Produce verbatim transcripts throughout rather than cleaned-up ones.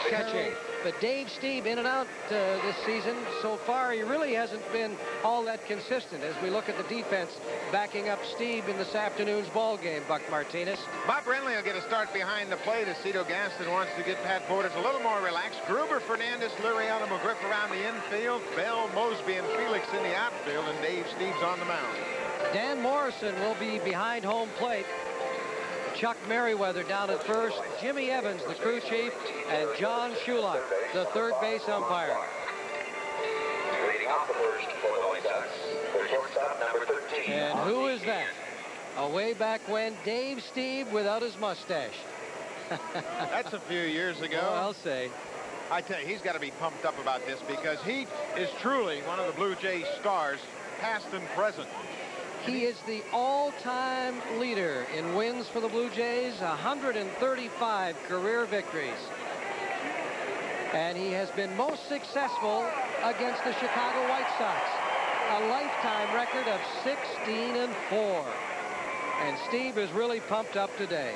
catching. But Dave Stieb in and out uh, this season. So far, he really hasn't been all that consistent as we look at the defense backing up Stieb in this afternoon's ball game, Buck Martinez. Bob Brenly will get a start behind the plate as Cito Gaston wants to get Pat Portis a little more relaxed. Gruber, Fernandez, Liriano, McGriff around the infield. Bell, Mosby, and Felix in the outfield, and Dave Stieb's on the mound. Dan Morrison will be behind home plate. Chuck Merriweather down at first, Jimmy Evans, the crew chief, and John Shulock, the third base umpire. Leading off the first for the White Sox, for shortstop number thirteen. And who is that? Oh, way back when, Dave Stieb without his mustache. That's a few years ago. Oh, I'll say. I tell you, he's got to be pumped up about this because he is truly one of the Blue Jays stars, past and present. He is the all-time leader in wins for the Blue Jays, one hundred thirty-five career victories. And he has been most successful against the Chicago White Sox, a lifetime record of sixteen and four. And Stieb is really pumped up today.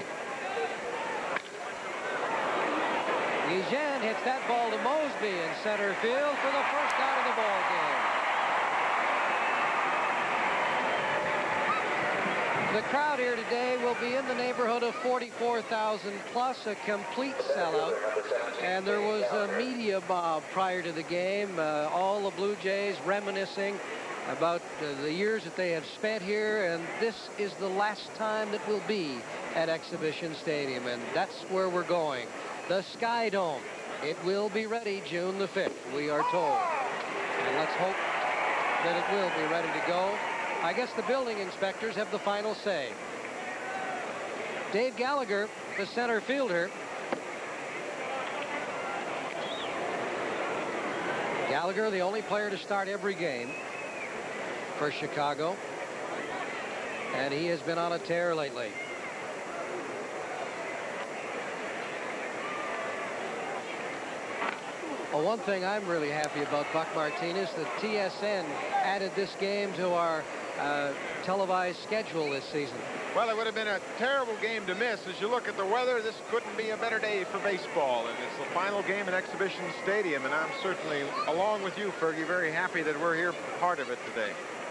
Eugene hits that ball to Mosby in center field for the first out of the ball game. The crowd here today will be in the neighborhood of forty-four thousand plus, a complete sellout. And there was a media mob prior to the game, uh, all the Blue Jays reminiscing about uh, the years that they have spent here, and this is the last time that we'll be at Exhibition Stadium, and that's where we're going. The Sky Dome. It will be ready June the fifth, we are told. And let's hope that it will be ready to go. I guess the building inspectors have the final say. Dave Gallagher, the center fielder. Gallagher, the only player to start every game for Chicago. And he has been on a tear lately. Well, one thing I'm really happy about, Buck Martinez, that T S N added this game to our uh, televised schedule this season. Well, it would have been a terrible game to miss. As you look at the weather, this couldn't be a better day for baseball. And it's the final game in Exhibition Stadium. And I'm certainly, along with you, Fergie, very happy that we're here part of it today.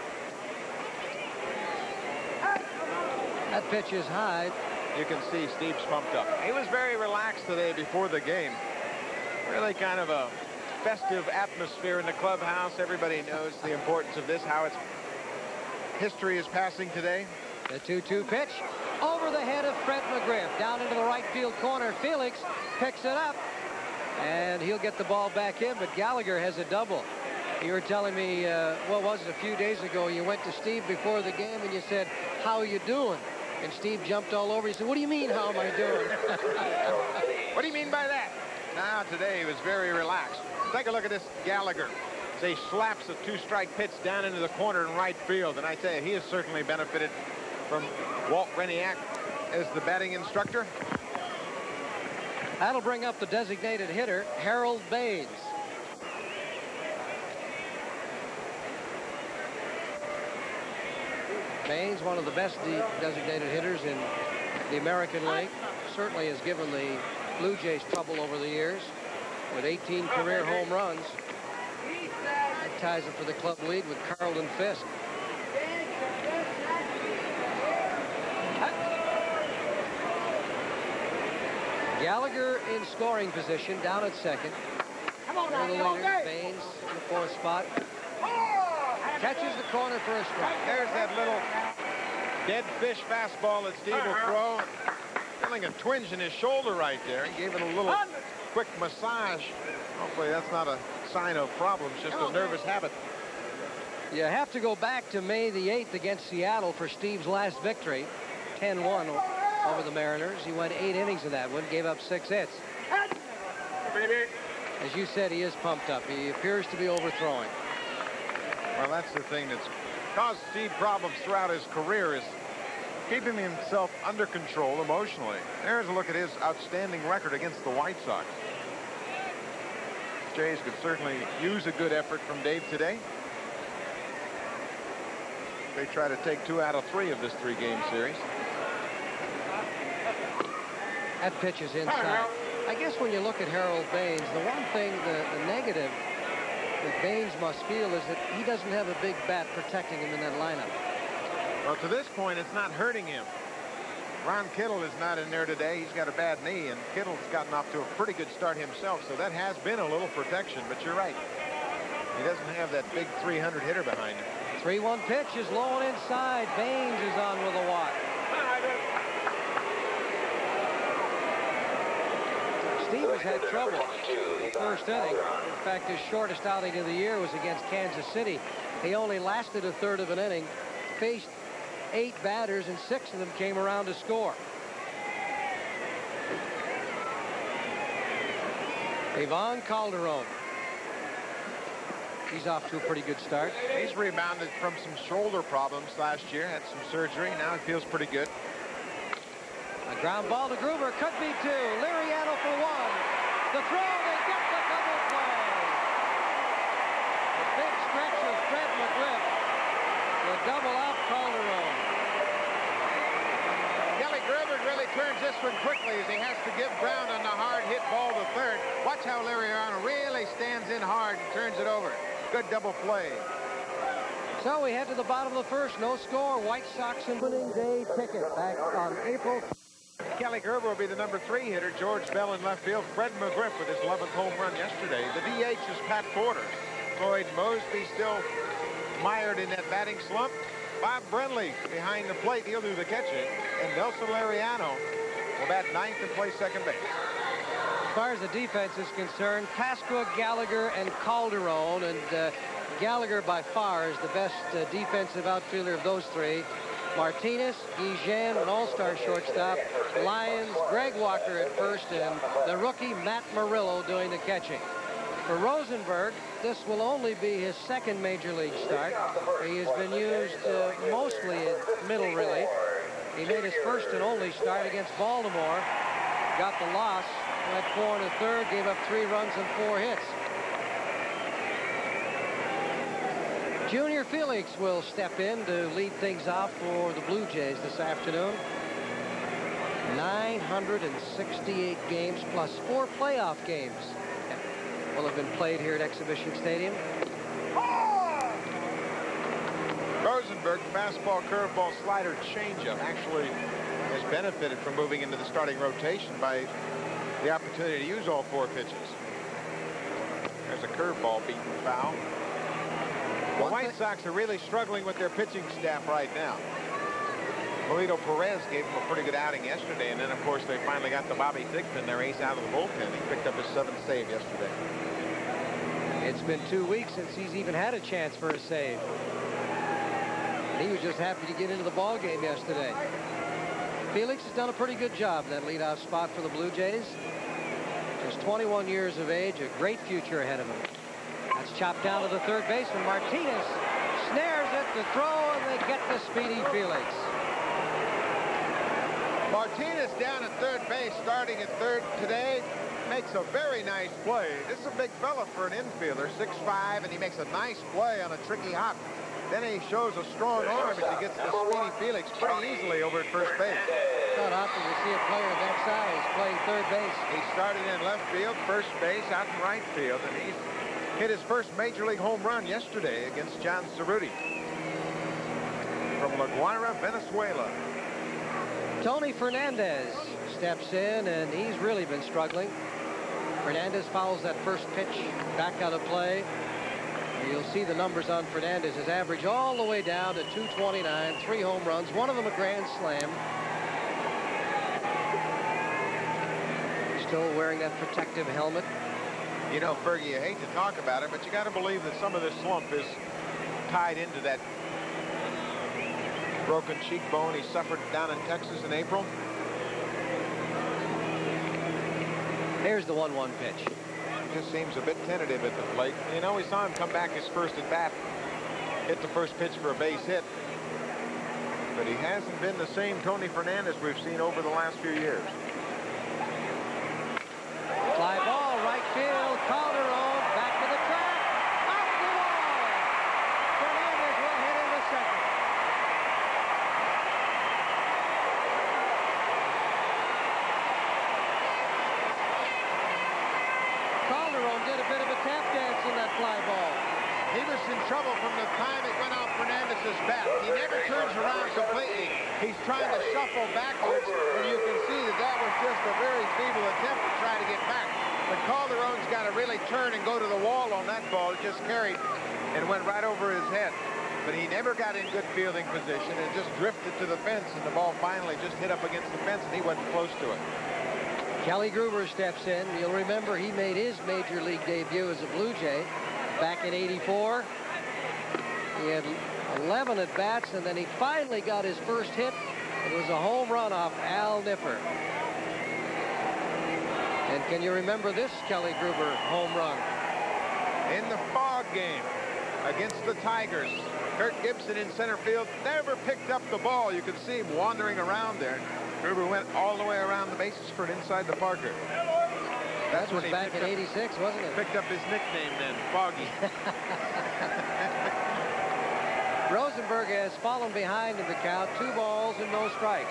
That pitch is high. You can see Stieb's pumped up. He was very relaxed today before the game. Really kind of a festive atmosphere in the clubhouse. Everybody knows the importance of this, how its history is passing today. The two two pitch over the head of Fred McGriff. Down into the right field corner. Felix picks it up, and he'll get the ball back in, but Gallagher has a double. You were telling me, uh, what was it, a few days ago, you went to Stieb before the game and you said, how are you doing? And Stieb jumped all over. He said, what do you mean, how am I doing? What do you mean by that? Now, today he was very relaxed. Take a look at this Gallagher. So he slaps a two-strike pitch down into the corner in right field. And I tell you, he has certainly benefited from Walt Reniak as the batting instructor. That'll bring up the designated hitter, Harold Baines. Baines, one of the best de designated hitters in the American League, certainly has given the Blue Jays trouble over the years with eighteen career home runs. That ties it for the club lead with Carlton Fisk. Gallagher in scoring position down at second. Come on, now, the leader, Baines in the fourth spot. Catches the corner for a strike. There's that little dead fish fastball that Stieb will throw. Feeling a twinge in his shoulder right there. He gave it a little quick massage. Hopefully that's not a sign of problems, just a nervous habit. You have to go back to May the eighth against Seattle for Stieb's last victory. ten one over the Mariners. He went eight innings in that one, gave up six hits. As you said, he is pumped up. He appears to be overthrowing. Well, that's the thing that's caused Stieb problems throughout his career, is keeping himself under control emotionally. There's a look at his outstanding record against the White Sox. Jays could certainly use a good effort from Dave today. They try to take two out of three of this three-game series. That pitch is inside. I guess when you look at Harold Baines, the one thing, the, the negative that Baines must feel is that he doesn't have a big bat protecting him in that lineup. Well, to this point, it's not hurting him. Ron Kittle is not in there today. He's got a bad knee, and Kittle's gotten off to a pretty good start himself, so that has been a little protection, but you're right. He doesn't have that big three hundred hitter behind him. three one pitch is low and inside. Baines is on with a walk. Steve has had trouble first inning. In fact, his shortest outing of the year was against Kansas City. He only lasted a third of an inning, faced eight batters, and six of them came around to score. Ivan Calderon. He's off to a pretty good start. He's rebounded from some shoulder problems last year, had some surgery. Now he feels pretty good. A ground ball to Gruber, could be two. Liriano for one. The throw, they get the double play. A big stretch of Fred McGriff. The double off Calderon. Kelly Gruber really turns this one quickly as he has to give ground on the hard hit ball to third. Watch how Liriano really stands in hard and turns it over. Good double play. So we head to the bottom of the first. No score. White Sox opening day ticket back on April. Kelly Gruber will be the number three hitter. George Bell in left field. Fred McGriff with his eleventh home run yesterday. The D H is Pat Porter. Floyd Mosby still mired in that batting slump. Bob Brenly behind the plate. He'll do the catching. And Nelson Liriano will bat ninth and play second base. As far as the defense is concerned, Pasqua, Gallagher, and Calderon. And uh, Gallagher by far is the best uh, defensive outfielder of those three. Martinez, Guillen, an all-star shortstop. Lyons, Greg Walker at first, and the rookie Matt Murillo doing the catching. For Rosenberg, this will only be his second major league start. He has been used uh, mostly at middle relief. He made his first and only start against Baltimore. Got the loss, went four and a third, gave up three runs and four hits. Junior Felix will step in to lead things off for the Blue Jays this afternoon. nine hundred sixty-eight games plus four playoff games will have been played here at Exhibition Stadium. Rosenberg, fastball, curveball, slider, changeup actually has benefited from moving into the starting rotation by the opportunity to use all four pitches. There's a curveball beaten foul. The White Sox are really struggling with their pitching staff right now. Melito Perez gave them a pretty good outing yesterday, and then of course they finally got the Bobby Thigpen, their ace, out of the bullpen. He picked up his seventh save yesterday. It's been two weeks since he's even had a chance for a save. And he was just happy to get into the ball game yesterday. Felix has done a pretty good job in that leadoff spot for the Blue Jays. Just twenty-one years of age, a great future ahead of him. That's chopped down to the third baseman. Martinez snares it to throw, and they get the speedy Felix. Martinez down at third base, starting at third today, makes a very nice play. This is a big fella for an infielder, six five, and he makes a nice play on a tricky hop. Then he shows a strong arm as he gets the speedy Felix pretty easily over at first base. Not often you see a player of that size playing third base. He started in left field, first base, out in right field, and he's hit his first major league home run yesterday against John Cerruti from La Guaira, Venezuela. Tony Fernandez steps in, and he's really been struggling. Fernandez fouls that first pitch back out of play. And you'll see the numbers on Fernandez. His average all the way down to two twenty-nine, three home runs, one of them a grand slam. Still wearing that protective helmet. You know, Fergie, you hate to talk about it, but you got to believe that some of this slump is tied into that broken cheekbone he suffered down in Texas in April. Here's the one one pitch. Just seems a bit tentative at the plate. You know, we saw him come back his first at bat, hit the first pitch for a base hit. But he hasn't been the same Tony Fernandez we've seen over the last few years. Fly ball, right field, Calderon, back to the track, off the wall. Fernandez will hit into second. trouble from the time it went off Fernandez's bat. He never turns around completely. He's trying to shuffle backwards, and you can see that that was just a very feeble attempt to try to get back. But Calderon's got to really turn and go to the wall on that ball. It just carried and went right over his head. But he never got in good fielding position and just drifted to the fence, and the ball finally just hit up against the fence, and he wasn't close to it. Kelly Gruber steps in. You'll remember he made his major league debut as a Blue Jay back in eighty-four. He had eleven at-bats, and then he finally got his first hit. It was a home run off Al Nipper. And can you remember this Kelly Gruber home run? In the fog game against the Tigers, Kirk Gibson in center field never picked up the ball. You could see him wandering around there. Gruber went all the way around the bases for an inside the Parker. That was back in eighty-six, wasn't it? Picked up his nickname then, Foggy. Rosenberg has fallen behind in the count. Two balls and no strikes.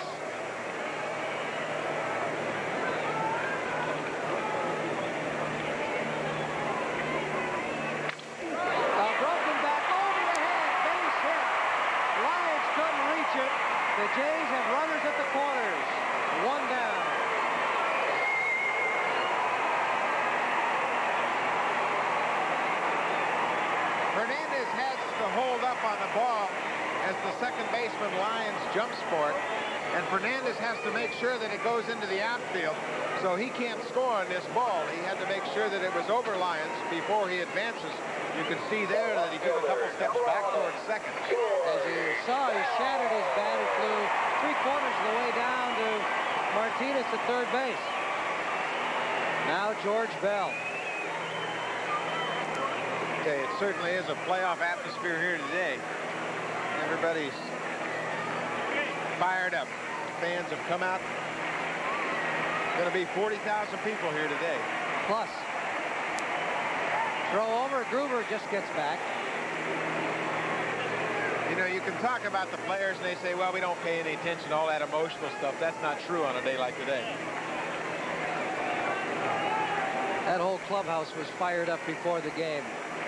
A broken back over the head. Base hit. Lions couldn't reach it. The Jays have runners at the corners. One down. Fernandez has to hold up on the ball as the second baseman Lyons jumps for it. And Fernandez has to make sure that it goes into the outfield, so he can't score on this ball. He had to make sure that it was over Lyons before he advances. You can see there that he took a couple steps back towards second. As you saw, he shattered his bat. It flew three quarters of the way down to Martinez at third base. Now George Bell. Okay, it certainly is a playoff atmosphere here today. Everybody's fired up. Fans have come out. Going to be forty thousand people here today. Plus. Throw over. Gruber just gets back. You know, you can talk about the players and they say, well, we don't pay any attention to all that emotional stuff. That's not true on a day like today. That whole clubhouse was fired up before the game.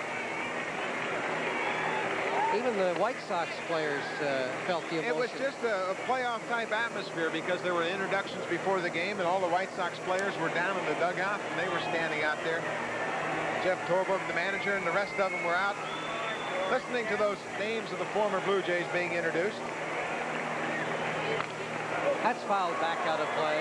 Even the White Sox players uh, felt the emotion. It was just a, a playoff-type atmosphere because there were introductions before the game, and all the White Sox players were down in the dugout, and they were standing out there. Jeff Torborg, the manager, and the rest of them were out listening to those names of the former Blue Jays being introduced. That's fouled back out of play.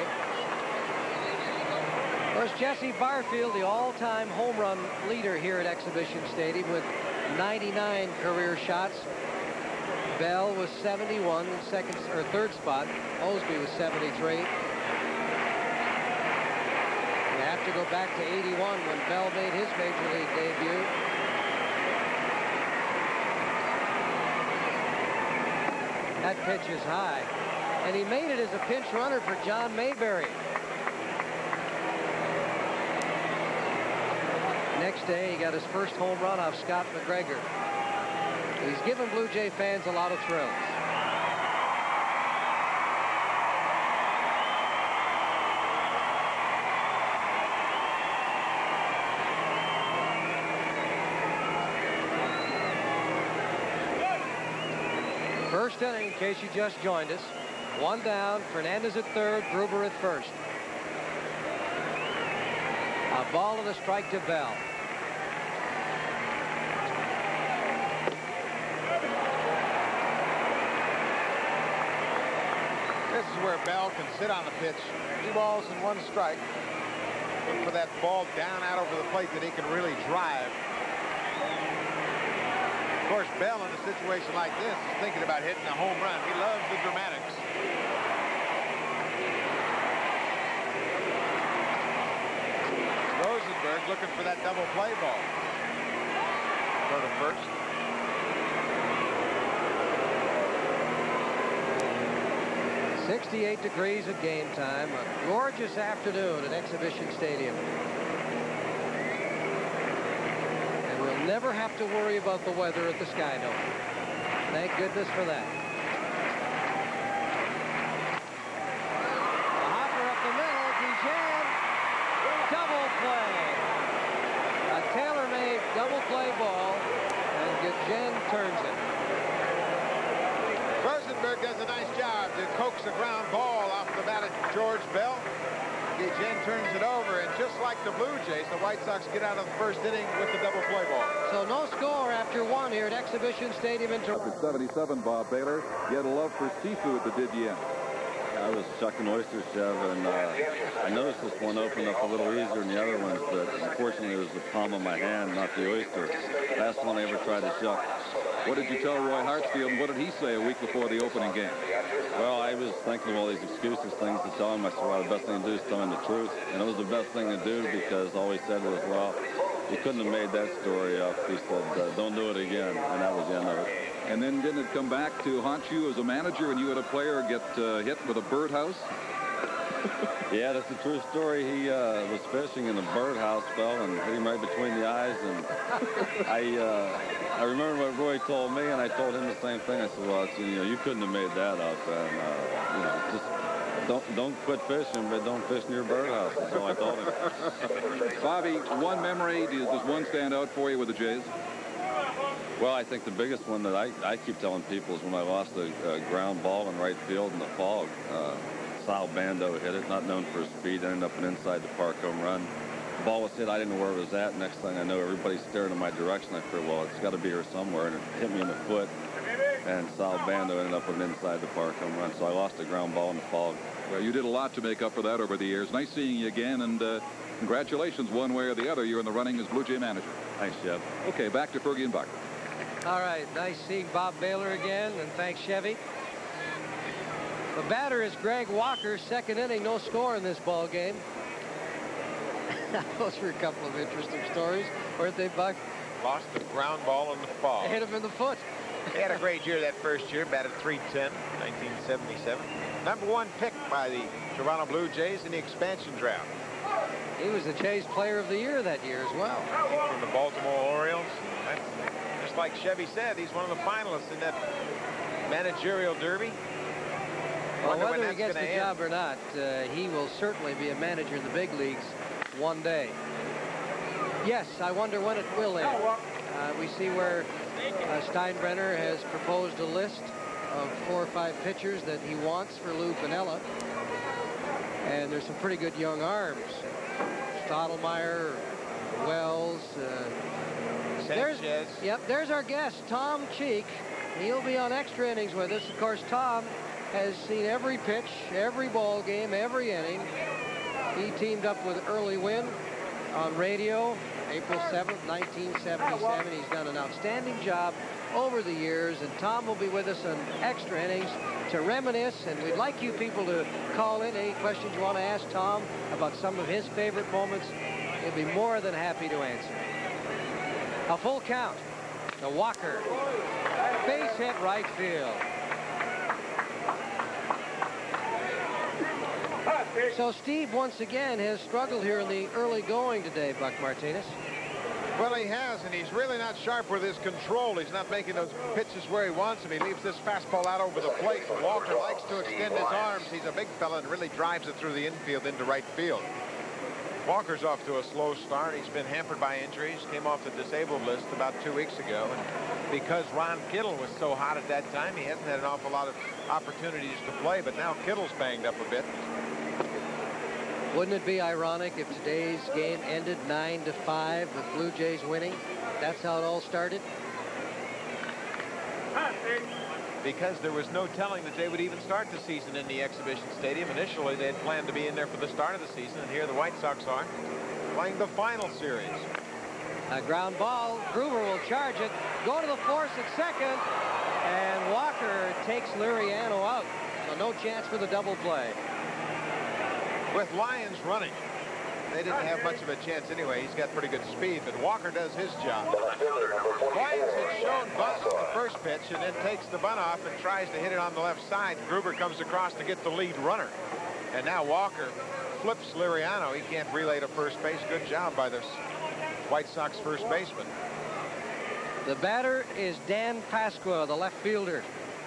There's Jesse Barfield, the all-time home run leader here at Exhibition Stadium with ninety-nine career shots. Bell was seventy-one in second or third spot. Mosby was seventy-three. You have to go back to eighty-one when Bell made his major league debut. That pitch is high. And he made it as a pinch runner for John Mayberry. Next day, he got his first home run off Scott McGregor. He's given Blue Jay fans a lot of thrills. First inning, in case you just joined us. One down, Fernandez at third, Gruber at first. A ball and a strike to Bell. This is where Bell can sit on the pitch. Two balls and one strike. Look for that ball down out over the plate that he can really drive. Of course, Bell in a situation like this is thinking about hitting a home run. He loves the dramatics. Rosenberg looking for that double play ball. Go to first. sixty-eight degrees at game time. A gorgeous afternoon at Exhibition Stadium. And we'll never have to worry about the weather at the Sky Dome. Thank goodness for that. A hopper up the middle. Dijon. Double play. A tailor-made double play ball. And Dijon turns it. Rosenberg does a nice job to coax a ground ball off the bat of George Bell. Jen turns it over, and just like the Blue Jays, the White Sox get out of the first inning with the double play ball. So no score after one here at Exhibition Stadium in Toronto. After seventy-seven, Bob Baylor, you had a love for seafood that did you in. I was shucking oysters, Chev, and uh, I noticed this one opened up a little easier than the other ones, but unfortunately it was the palm of my hand, not the oyster. Last one I ever tried to shuck. What did you tell Roy Hartsfield, and what did he say a week before the opening game? Well, I was thinking of all these excuses, things to tell him. I said, well, the best thing to do is tell him the truth. And it was the best thing to do because all he said was, well, you couldn't have made that story up. He said, uh, don't do it again. And that was the end of it. And then didn't it come back to haunt you as a manager when you had a player get uh, hit with a birdhouse? Yeah, that's a true story. He uh, was fishing and the birdhouse fell and hit him right between the eyes. And I uh, I remember what Roy told me, and I told him the same thing. I said, well, it's, you know, you couldn't have made that up. And, uh, you know, just don't, don't quit fishing, but don't fish near birdhouse. That's all I told him. Bobby, one memory, does one stand out for you with the Jays? Well, I think the biggest one that I, I keep telling people is when I lost a, a ground ball in right field in the fog. Uh, Sal Bando hit it, not known for his speed, ended up an inside the park home run. The ball was hit, I didn't know where it was at. Next thing I know, everybody's staring in my direction. I figured, well, it's got to be here somewhere, and it hit me in the foot. And Sal Bando ended up with an inside the park home run. So I lost a ground ball in the fog. Well, you did a lot to make up for that over the years. Nice seeing you again, and uh, congratulations one way or the other. You're in the running as Blue Jay manager. Thanks, Jeff. Okay, back to Fergie and Buck. All right, nice seeing Bob Baylor again, and thanks, Chevy. The batter is Greg Walker, second inning, no score in this ball game. Those were a couple of interesting stories, weren't they, Buck? Lost the ground ball in the fall. Hit him in the foot. He had a great year that first year, batted three ten, nineteen seventy-seven. Number one pick by the Toronto Blue Jays in the expansion draft. He was the Jays Player of the Year that year as well. From the Baltimore Orioles. That's, just like Chevy said, he's one of the finalists in that managerial derby. Well, whether he gets the end. job or not, uh, he will certainly be a manager in the big leagues one day. Yes, I wonder when it will end. Uh, we see where uh, Steinbrenner has proposed a list of four or five pitchers that he wants for Lou Piniella. And there's some pretty good young arms. Stottlemyre, Wells. Uh, there's, yep, there's our guest, Tom Cheek. He'll be on extra innings with us. Of course, Tom has seen every pitch, every ball game, every inning. He teamed up with Early Wynn on radio April seventh, nineteen seventy-seven. He's done an outstanding job over the years, and Tom will be with us on extra innings to reminisce, and we'd like you people to call in any questions you want to ask Tom about some of his favorite moments. He'll be more than happy to answer. A full count to Walker. Base hit right field. So Steve once again has struggled here in the early going today, Buck Martinez. Well, he has, and he's really not sharp with his control. He's not making those pitches where he wants them. He leaves this fastball out over the plate. Walker likes to extend his arms. He's a big fella and really drives it through the infield into right field. Walker's off to a slow start. He's been hampered by injuries. Came off the disabled list about two weeks ago. And because Ron Kittle was so hot at that time, he hasn't had an awful lot of opportunities to play. But now Kittle's banged up a bit. Wouldn't it be ironic if today's game ended nine to five with Blue Jays winning? That's how it all started. Because there was no telling that they would even start the season in the exhibition stadium. Initially, they had planned to be in there for the start of the season, and here the White Sox are playing the final series. A ground ball. Gruber will charge it. Go to the force at second, and Walker takes Liriano out. So no chance for the double play. With Lyons running, they didn't have much of a chance anyway. He's got pretty good speed, but Walker does his job. Lyons had shown bunt on the first pitch and then takes the bunt off and tries to hit it on the left side. Gruber comes across to get the lead runner. And now Walker flips Liriano. He can't relay to first base. Good job by the White Sox first baseman. The batter is Dan Pasqua, the left fielder.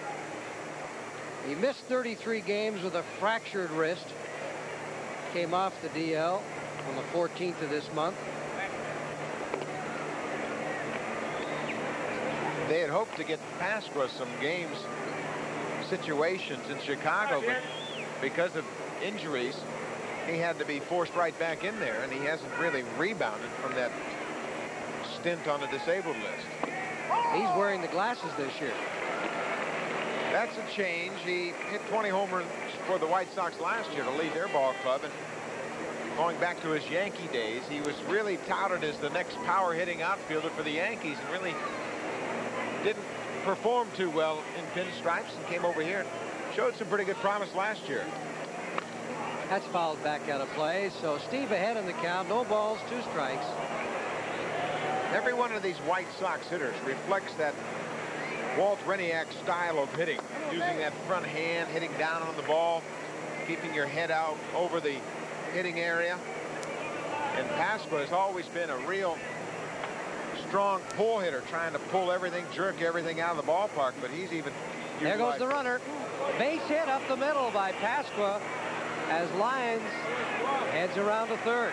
He missed thirty-three games with a fractured wrist. Came off the D L on the fourteenth of this month. They had hoped to get Pasqua some games situations in Chicago, but because of injuries, he had to be forced right back in there, and he hasn't really rebounded from that stint on the disabled list. He's wearing the glasses this year. That's a change. He hit twenty home runs for the White Sox last year to lead their ball club, and going back to his Yankee days, he was really touted as the next power hitting outfielder for the Yankees, and really didn't perform too well in pinstripes, and came over here and showed some pretty good promise last year. That's fouled back out of play, so Steve ahead in the count. No balls, two strikes. Every one of these White Sox hitters reflects that Walt Reniak style of hitting, using that front hand, hitting down on the ball, keeping your head out over the hitting area. And Pasqua has always been a real strong pull hitter, trying to pull everything, jerk everything out of the ballpark, but he's even... There goes the runner. Base hit up the middle by Pasqua as Lyons heads around to third.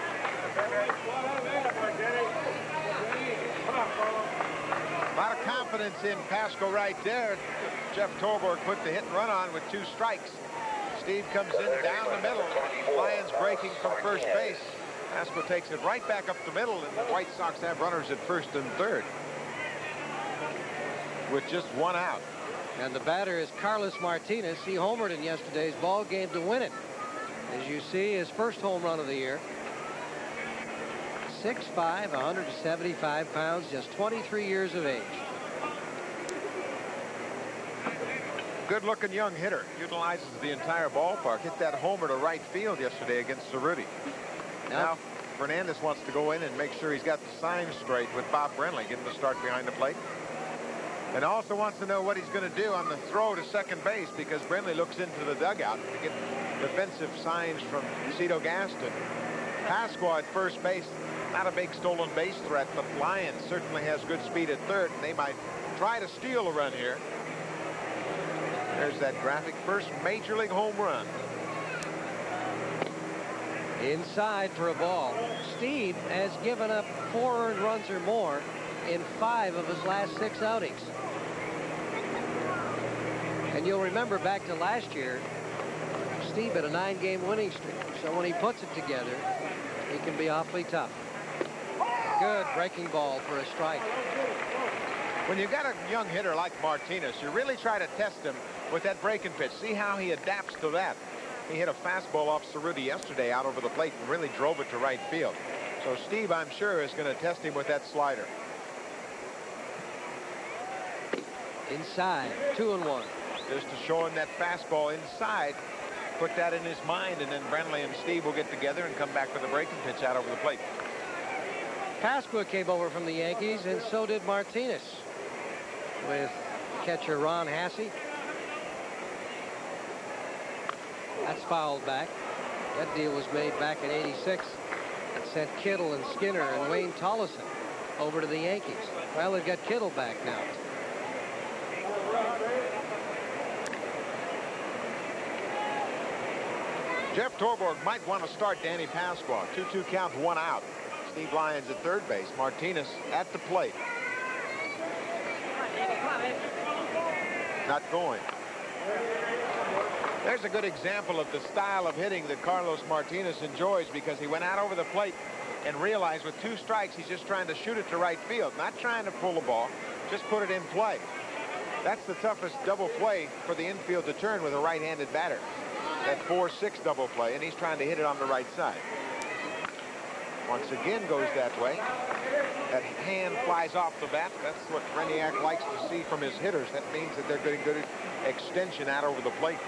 A lot of confidence in Pasqua right there. Jeff Torborg put the hit and run on with two strikes. Steve comes in down the middle. Lyons breaking from first base. Pasqua takes it right back up the middle, and the White Sox have runners at first and third with just one out. And the batter is Carlos Martinez. He homered in yesterday's ball game to win it. As you see, his first home run of the year. six five, one hundred seventy-five pounds, just twenty-three years of age. Good-looking young hitter. Utilizes the entire ballpark. Hit that homer to right field yesterday against Cerruti. Now, now Fernandez wants to go in and make sure he's got the signs straight with Bob Brenly, getting the start behind the plate. And also wants to know what he's going to do on the throw to second base, because Brenly looks into the dugout to get defensive signs from Cito Gaston. Pasqua at first base, not a big stolen base threat, but Lyons certainly has good speed at third, and they might try to steal a run here. There's that graphic. First major league home run. Inside for a ball. Steve has given up four earned runs or more in five of his last six outings. And you'll remember back to last year, Steve had a nine-game winning streak. So when he puts it together, he can be awfully tough. Good breaking ball for a strike. When you've got a young hitter like Martinez, you really try to test him with that breaking pitch. See how he adapts to that. He hit a fastball off Cerruti yesterday out over the plate and really drove it to right field. So Steve, I'm sure, is going to test him with that slider. Inside, two and one. Just to show him that fastball inside, put that in his mind, and then Brenly and Steve will get together and come back with a breaking pitch out over the plate. Pasqua came over from the Yankees, and so did Martinez, with catcher Ron Hasse. That's fouled back. That deal was made back in eighty-six. It sent Kittle and Skinner and Wayne Tollison over to the Yankees. Well, they've got Kittle back now. Jeff Torborg might want to start Danny Pasqua. two two count, one out. Steve Lyons at third base. Martinez at the plate. Not going. There's a good example of the style of hitting that Carlos Martinez enjoys, because he went out over the plate and realized with two strikes he's just trying to shoot it to right field, not trying to pull the ball, just put it in play. That's the toughest double play for the infield to turn with a right-handed batter. That four six double play, and he's trying to hit it on the right side. Once again goes that way. That hand flies off the bat. That's what Reniak likes to see from his hitters. That means that they're getting good extension out over the plate.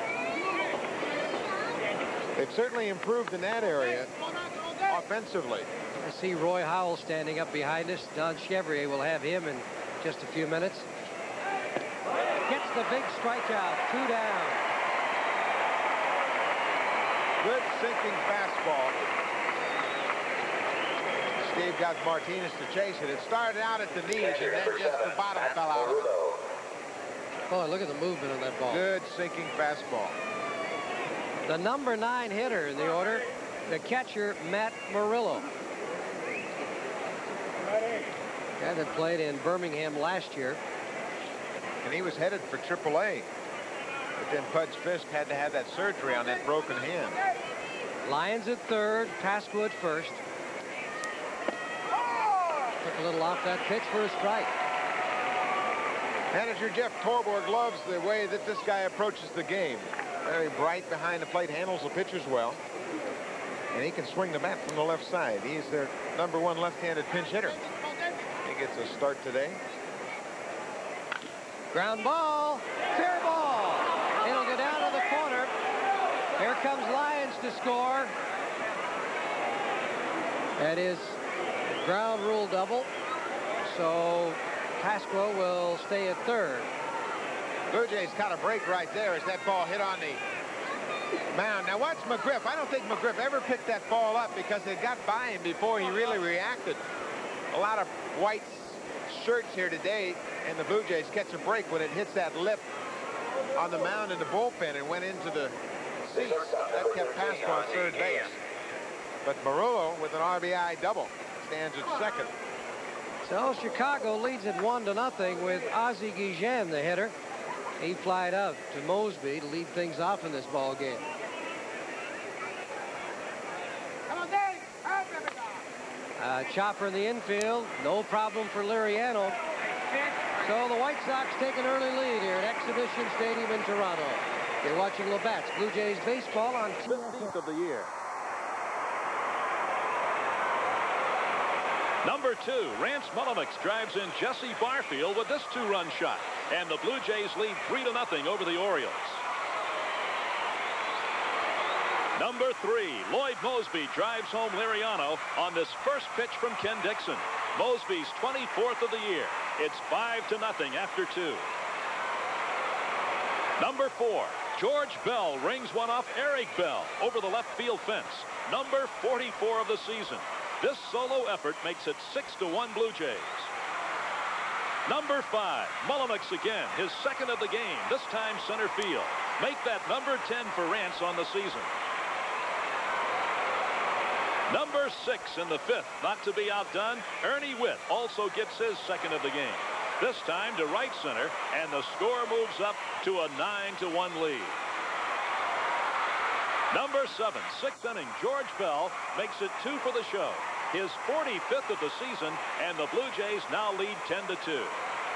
They've certainly improved in that area offensively. I see Roy Howell standing up behind us. Don Chevrier will have him in just a few minutes. Gets the big strikeout. Two down. Good sinking fastball. Steve got Martinez to chase it. It started out at the knees, and then just the bottom fell out. Boy, look at the movement on that ball. Good sinking fastball. The number nine hitter in the order, the catcher, Matt Murillo. guy that played in Birmingham last year. And he was headed for triple A. But then Pudge Fisk had to have that surgery on that broken hand. Lyons at third, Pasqua at first. Took a little off that pitch for a strike. Manager Jeff Torborg loves the way that this guy approaches the game. Very bright behind the plate, handles the pitchers well. And he can swing the bat from the left side. He's their number one left-handed pinch hitter. He gets a start today. Ground ball, fair ball. It'll go down to the corner. Here comes Lyons to score. That is ground rule double. So Pasqua will stay at third. Blue Jays caught a break right there as that ball hit on the mound. Now watch McGriff. I don't think McGriff ever picked that ball up because it got by him before he really reacted. A lot of white shirts here today, and the Blue Jays catch a break when it hits that lip on the mound in the bullpen and went into the seats. That kept Pasqua on third base. But Marullo with an R B I double stands at second. So Chicago leads it one to nothing with Ozzie Guillen, the hitter. He flied out to Mosby to lead things off in this ball game. Uh, chopper in the infield, no problem for Liriano. So the White Sox take an early lead here at Exhibition Stadium in Toronto. You're watching Labatt's Blue Jays baseball on fifteenth of the year. Number two, Rance Mullenix drives in Jesse Barfield with this two-run shot. And the Blue Jays lead three to nothing over the Orioles. Number three, Lloyd Mosby drives home Liriano on this first pitch from Ken Dixon. Mosby's twenty-fourth of the year. It's five to nothing after two. Number four, George Bell rings one off Eric Bell over the left field fence. Number forty-four of the season. This solo effort makes it six to one Blue Jays. Number five, Mullenix again, his second of the game, this time center field. Make that number ten for Rance on the season. Number six in the fifth, not to be outdone, Ernie Witt also gets his second of the game. This time to right center, and the score moves up to a nine to one lead. Number seven, sixth inning, George Bell makes it two for the show. His forty-fifth of the season, and the Blue Jays now lead ten to two.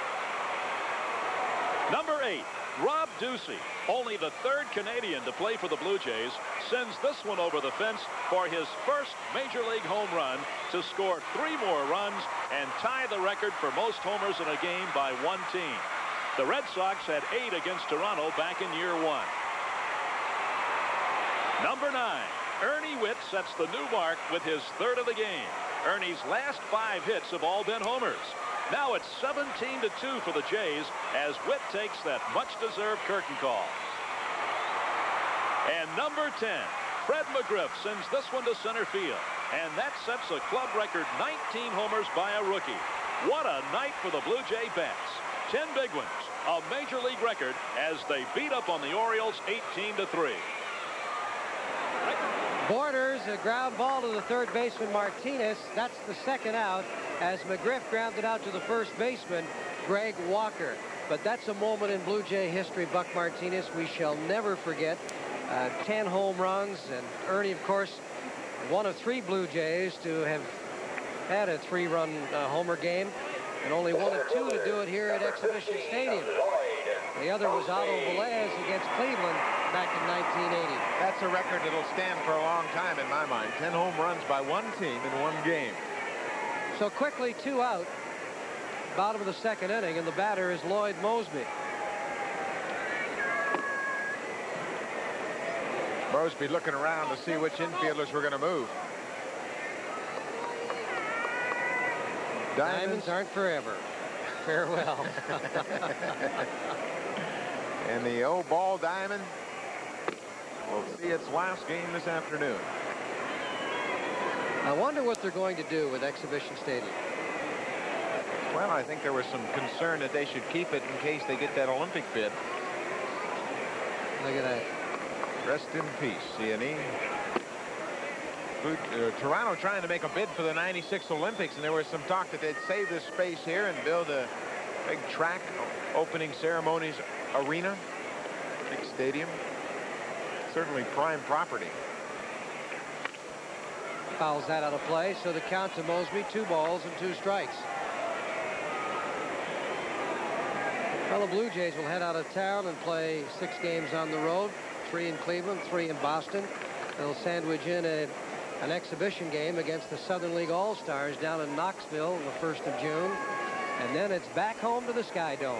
Number eight, Rob Ducey, only the third Canadian to play for the Blue Jays, sends this one over the fence for his first Major League home run to score three more runs and tie the record for most homers in a game by one team. The Red Sox had eight against Toronto back in year one. Number nine, Ernie Witt sets the new mark with his third of the game. Ernie's last five hits have all been homers. Now it's seventeen to two for the Jays as Witt takes that much-deserved curtain call. And number ten, Fred McGriff sends this one to center field. And that sets a club record nineteen homers by a rookie. What a night for the Blue Jay bats. ten big ones, a Major League record as they beat up on the Orioles eighteen to three. Borders, a ground ball to the third baseman Martinez. That's the second out as McGriff grounded out to the first baseman, Greg Walker. But that's a moment in Blue Jay history, Buck Martinez, we shall never forget. Uh, ten home runs, and Ernie, of course, one of three Blue Jays to have had a three-run uh, homer game, and only one of two to do it here at Exhibition Stadium. The other was Otto Velez against Cleveland back in nineteen eighty. That's a record that'll stand for a long time in my mind. ten home runs by one team in one game. So quickly, two out. Bottom of the second inning, and the batter is Lloyd Mosby. Mosby looking around to see which infielders were going to move. Diamonds, Diamonds aren't forever. Farewell. And the old ball diamond will see its last game this afternoon. I wonder what they're going to do with Exhibition Stadium. Well, I think there was some concern that they should keep it in case they get that Olympic bid. Look at that. Rest in peace, C and E. uh, Toronto trying to make a bid for the ninety-six Olympics, and there was some talk that they'd save this space here and build a big track opening ceremonies arena, big stadium. Certainly prime property. Fouls that out of play, so the count to Mosby, two balls and two strikes. Well, the Blue Jays will head out of town and play six games on the road, three in Cleveland, three in Boston. They'll sandwich in a, an exhibition game against the Southern League All-Stars down in Knoxville on the first of June. And then it's back home to the Sky Dome.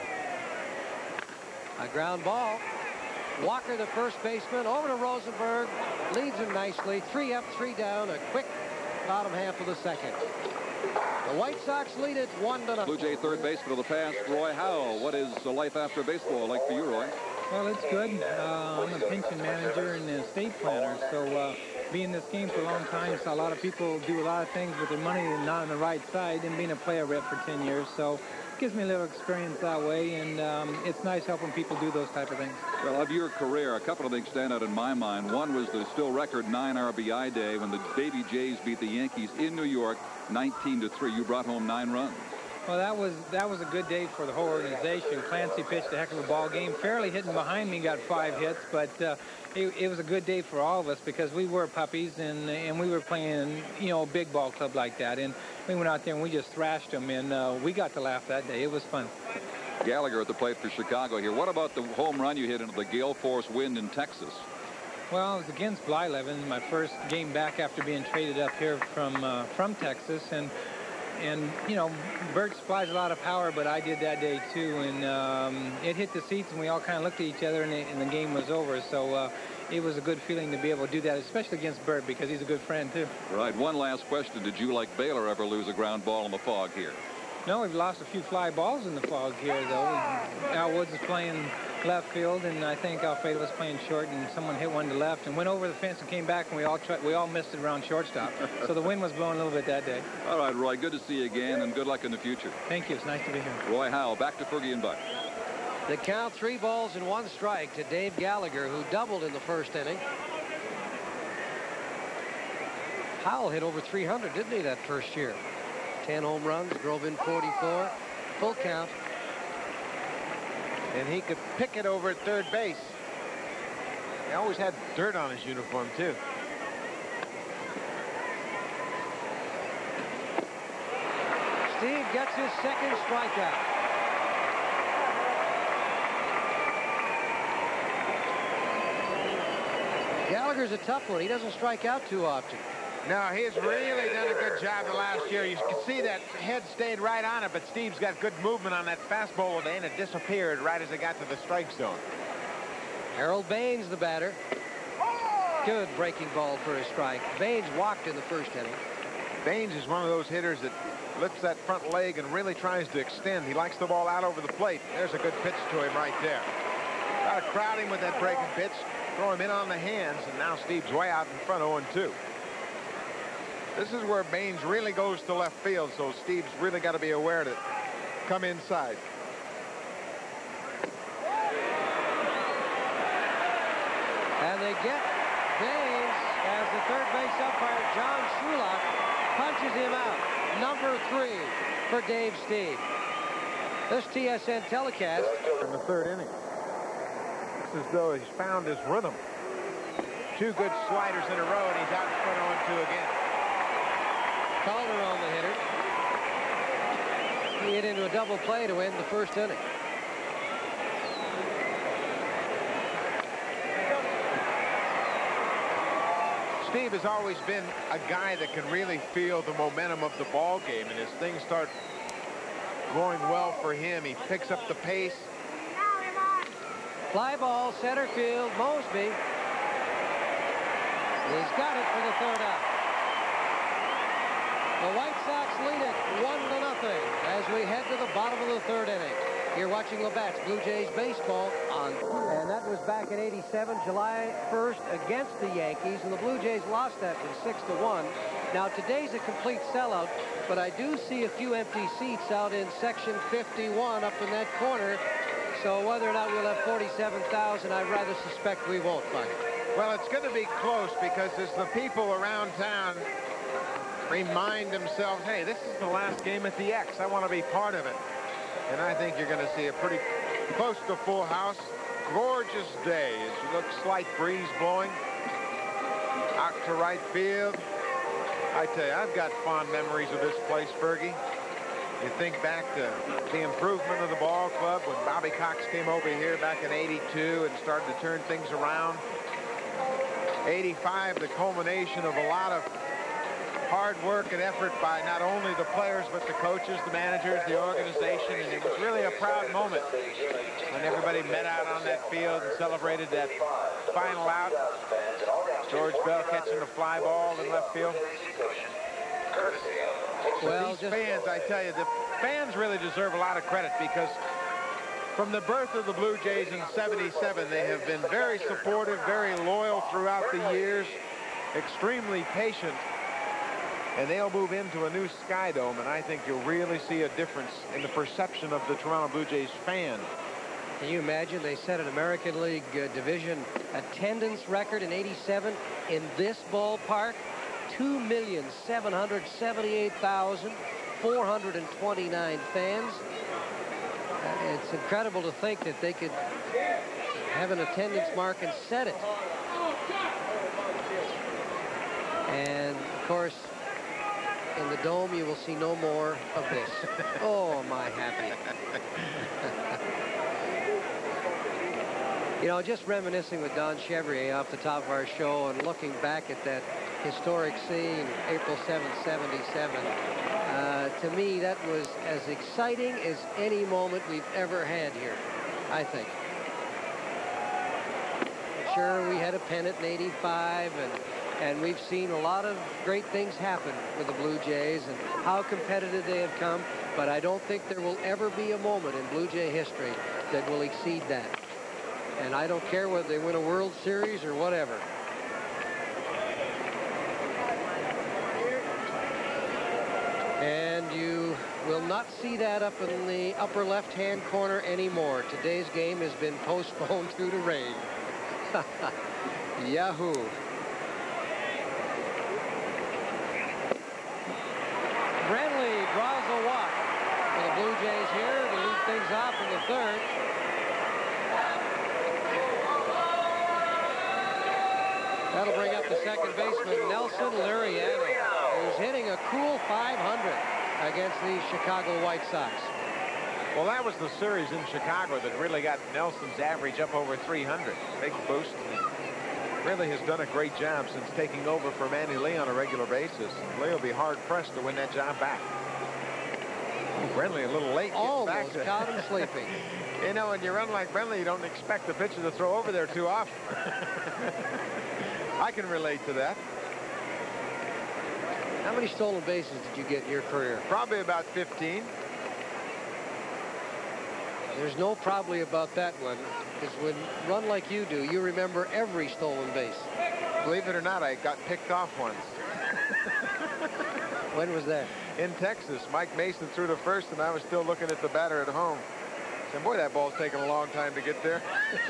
A ground ball. Walker, the first baseman, over to Rosenberg. Leads him nicely. Three up, three down. A quick bottom half of the second. The White Sox lead it one to nothing. Blue Jay third baseman of the past, Roy Howell. What is the life after baseball like for you, Roy? Well, it's good. Uh, I'm a pension manager and a estate planner, so uh, being in this game for a long time, so a lot of people do a lot of things with their money and not on the right side, and being a player rep for ten years, so it gives me a little experience that way, and um, it's nice helping people do those type of things. Well, of your career, a couple of things stand out in my mind. One was the still record nine R B I day when the Baby Jays beat the Yankees in New York nineteen to three. You brought home nine runs. Well, that was that was a good day for the whole organization. Clancy pitched a heck of a ball game. Fairly hitting behind me, got five hits, but uh, it, it was a good day for all of us because we were puppies and and we were playing, you know, a big ball club like that. And we went out there and we just thrashed them, and uh, we got to laugh that day. It was fun. Gallagher at the plate for Chicago here. What about the home run you hit into the gale force wind in Texas? Well, it was against Blyleven, my first game back after being traded up here from uh, from Texas, and. And, you know, Bert supplies a lot of power, but I did that day, too. And um, it hit the seats, and we all kind of looked at each other, and, it, and the game was over. So uh, it was a good feeling to be able to do that, especially against Bert, because he's a good friend, too. Right. One last question. Did you, like Baylor, ever lose a ground ball in the fog here? No, we've lost a few fly balls in the fog here, though. Al Woods is playing left field, and I think Alfredo was playing short, and someone hit one to left and went over the fence and came back, and we all tried, we all missed it around shortstop. So the wind was blowing a little bit that day. All right, Roy, good to see you again, and good luck in the future. Thank you. It's nice to be here. Roy Howell, back to Fergie and Buck. The count, three balls and one strike to Dave Gallagher, who doubled in the first inning. Howell hit over three hundred, didn't he, that first year? ten home runs, drove in forty-four, full count. And he could pick it over at third base. He always had dirt on his uniform, too. Steve gets his second strikeout. Gallagher's a tough one. He doesn't strike out too often. No, he's really done a good job the last year. You can see that head stayed right on it, but Steve's got good movement on that fastball today, and it disappeared right as it got to the strike zone. Harold Baines, the batter. Good breaking ball for a strike. Baines walked in the first inning. Baines is one of those hitters that lifts that front leg and really tries to extend. He likes the ball out over the plate. There's a good pitch to him right there. Got to crowd him with that breaking pitch, throw him in on the hands, and now Steve's way out in front, oh and two. This is where Baines really goes to left field, so Steve's really got to be aware to come inside. And they get Baines as the third base umpire, John Shulock, punches him out. Number three for Dave Steve. This T S N telecast. In the third inning. It's as though he's found his rhythm. Two good sliders in a row, and he's out in front oh and two again. Calderon, the hitter. He hit into a double play to end the first inning. Steve has always been a guy that can really feel the momentum of the ball game, and as things start going well for him, he picks up the pace. Fly ball, center field, Mosby. He's got it for the third out. The White Sox lead it one to nothing as we head to the bottom of the third inning. You're watching Labatt's Blue Jays baseball on, and that was back in eighty-seven, July first against the Yankees, and the Blue Jays lost that one six to one. Now today's a complete sellout, but I do see a few empty seats out in section fifty-one up in that corner. So whether or not we'll have forty-seven thousand, I'd rather suspect we won't, Mike. Well, it's going to be close because as the people around town remind themselves, hey, this is the last game at the X. I want to be part of it. And I think you're going to see a pretty close to full house. Gorgeous day. It looks slight breeze blowing out to right field. I tell you, I've got fond memories of this place, Fergie. You think back to the improvement of the ball club when Bobby Cox came over here back in eighty-two and started to turn things around. eighty-five, the culmination of a lot of hard work and effort by not only the players, but the coaches, the managers, the organization, and it was really a proud moment when everybody met out on that field and celebrated that final out. George Bell catching a fly ball in left field. Well, these just fans, I tell you, the fans really deserve a lot of credit because from the birth of the Blue Jays in seventy-seven, they have been very supportive, very loyal throughout the years, extremely patient. And they'll move into a new Sky Dome, and I think you'll really see a difference in the perception of the Toronto Blue Jays fan. Can you imagine they set an American League uh, division attendance record in eighty-seven in this ballpark? two million seven hundred seventy-eight thousand four hundred twenty-nine fans. Uh, it's incredible to think that they could have an attendance mark and set it. And, of course, in the Dome, you will see no more of this. Oh, am I happy. You know, just reminiscing with Don Chevrier off the top of our show and looking back at that historic scene, April seventh, seventy-seven, uh, to me, that was as exciting as any moment we've ever had here, I think. Sure, we had a pennant in eighty-five, and And we've seen a lot of great things happen with the Blue Jays and how competitive they have come. But I don't think there will ever be a moment in Blue Jay history that will exceed that. And I don't care whether they win a World Series or whatever. And you will not see that up in the upper left-hand corner anymore. Today's game has been postponed due to rain. Yahoo! Brenly draws a walk for the Blue Jays here to lead things off in the third. That'll bring up the second baseman, Nelson Liriano, who's hitting a cool five hundred against the Chicago White Sox. Well, that was the series in Chicago that really got Nelson's average up over three hundred. Big boost. Really has done a great job since taking over for Manny Lee on a regular basis. Lee will be hard-pressed to win that job back. Brenly a little late. Almost back caught him sleeping. You know, when you run like Brenly, you don't expect the pitcher to throw over there too often. I can relate to that. How many stolen bases did you get in your career? Probably about fifteen. There's no probably about that one, because when you run like you do, you remember every stolen base. Believe it or not, I got picked off once. When was that? In Texas. Mike Mason threw to first, and I was still looking at the batter at home. I said, boy, that ball's taking a long time to get there.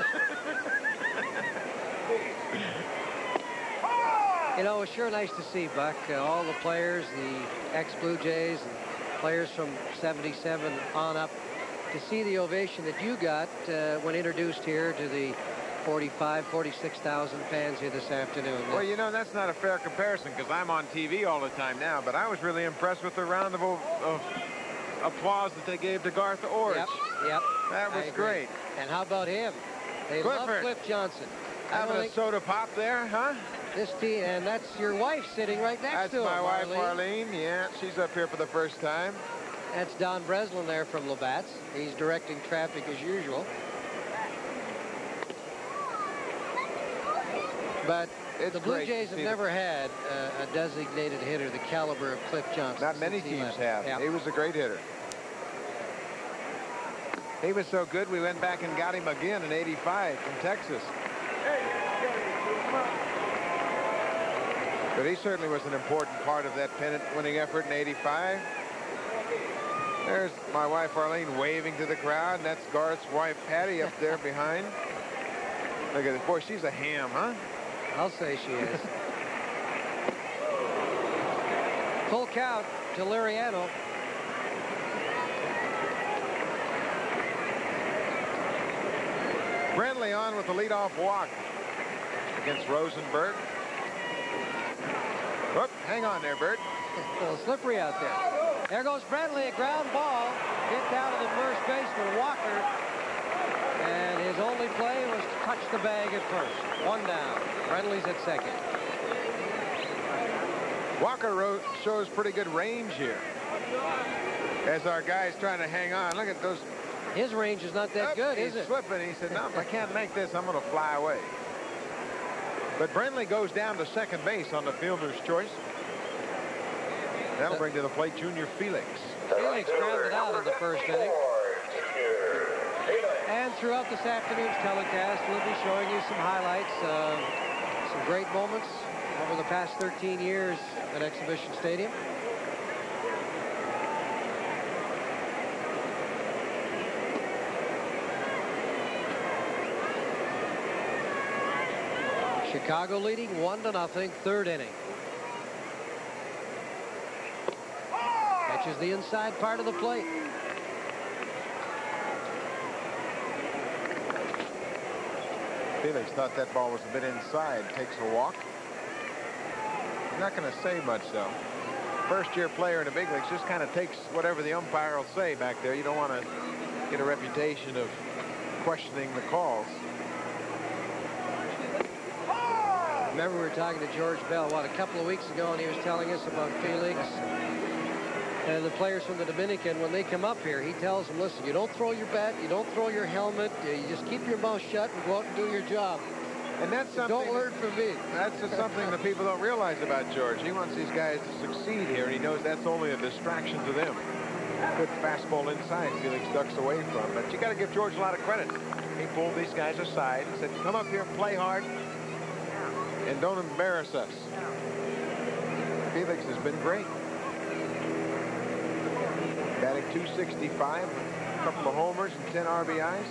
You know, it's sure nice to see, Buck, uh, all the players, the ex-Blue Jays, and players from seventy-seven on up, to see the ovation that you got uh, when introduced here to the forty-five, forty-six thousand fans here this afternoon. Well, you know, that's not a fair comparison because I'm on T V all the time now, but I was really impressed with the round of, of applause that they gave to Garth Orge. Yep, yep. That was great. And how about him? They Clifford. love Cliff Johnson. Having a soda pop there, huh? This team, and that's your wife sitting right next that's to him. That's my wife, Marlene. Marlene. Yeah, she's up here for the first time. That's Don Breslin there from Labatt's. He's directing traffic as usual. But it's the Blue Jays have never had uh, a designated hitter the caliber of Cliff Johnson. Not many teams left. have. Yep. He was a great hitter. He was so good, we went back and got him again in eighty-five from Texas. But he certainly was an important part of that pennant-winning effort in eighty-five. There's my wife, Arlene, waving to the crowd, and that's Garth's wife, Patty, up there behind. Look at this. Boy, she's a ham, huh? I'll say she is. Full count to Liriano. Brentley on with the leadoff walk against Rosenberg. Whoop, hang on there, Bert. A little slippery out there. There goes Brentley, a ground ball. Hit down to the first baseman, Walker. And his only play was to touch the bag at first. One down. Brentley's at second. Walker shows pretty good range here. As our guy's trying to hang on. Look at those. His range is not that Up, good, he's is it? slipping. He said, no, if I can't make this, I'm going to fly away. But Brentley goes down to second base on the fielder's choice. That'll bring to the plate Junior Felix. Felix grounded out in the first inning. And throughout this afternoon's telecast, we'll be showing you some highlights, uh, some great moments over the past thirteen years at Exhibition Stadium. Chicago leading one to nothing, third inning. Catches the inside part of the plate. Felix thought that ball was a bit inside. Takes a walk. I'm not going to say much, though. First-year player in the big leagues just kind of takes whatever the umpire will say back there. You don't want to get a reputation of questioning the calls. Remember, we were talking to George Bell, what, a couple of weeks ago, and he was telling us about Felix and the players from the Dominican. When they come up here, he tells them, listen, you don't throw your bat, you don't throw your helmet, you just keep your mouth shut and go out and do your job. And that's something. Don't learn from me. That's just something that people don't realize about George. He wants these guys to succeed here, and he knows that's only a distraction to them. Good fastball inside, Felix ducks away from. But you got to give George a lot of credit. He pulled these guys aside and said, come up here and play hard, and don't embarrass us. Felix has been great. Batting two sixty-five, a couple of homers and ten R B Is.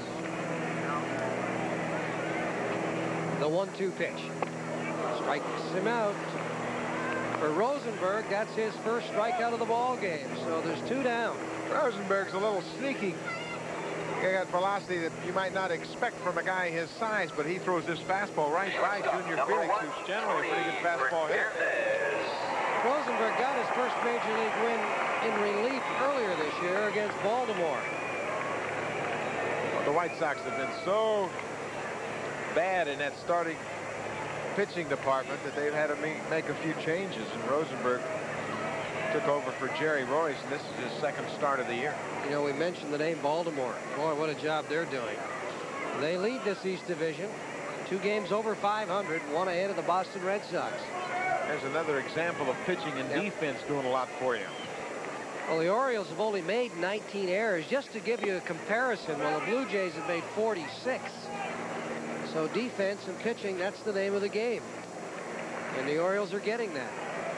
The one two pitch. Strikes him out. For Rosenberg, that's his first strikeout of the ball game. So there's two down. Rosenberg's a little sneaky. He got velocity that you might not expect from a guy his size, but he throws this fastball right by Junior Felix, who's generally a pretty good fastball hitter. Rosenberg got his first major league win in relief earlier this year against Baltimore. Well, the White Sox have been so bad in that starting pitching department that they've had to make a few changes, and Rosenberg took over for Jerry Royce, and this is his second start of the year. You know, we mentioned the name Baltimore. Boy, what a job they're doing. They lead this East Division. Two games over five hundred, one ahead of the Boston Red Sox. There's another example of pitching and yep. defense doing a lot for you. Well, the Orioles have only made nineteen errors. Just to give you a comparison, well, the Blue Jays have made forty-six. So defense and pitching, that's the name of the game. And the Orioles are getting that.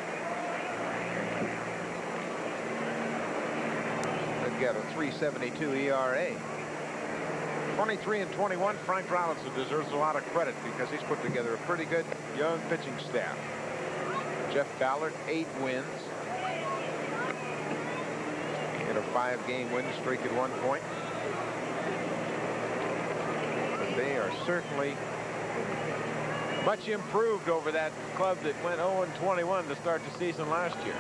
They've got a three seventy-two E R A. twenty-three and twenty-one, Frank Robinson deserves a lot of credit because he's put together a pretty good young pitching staff. Jeff Ballard, eight wins. Hit a five-game win streak at one point. But they are certainly much improved over that club that went oh and twenty-one to start the season last year.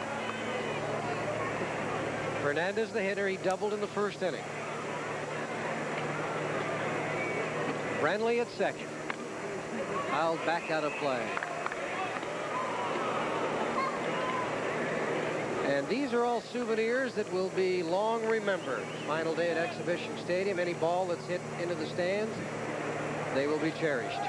Fernandez, the hitter, he doubled in the first inning. Brentley at second. Fouled back out of play. And these are all souvenirs that will be long remembered. Final day at Exhibition Stadium. Any ball that's hit into the stands, they will be cherished.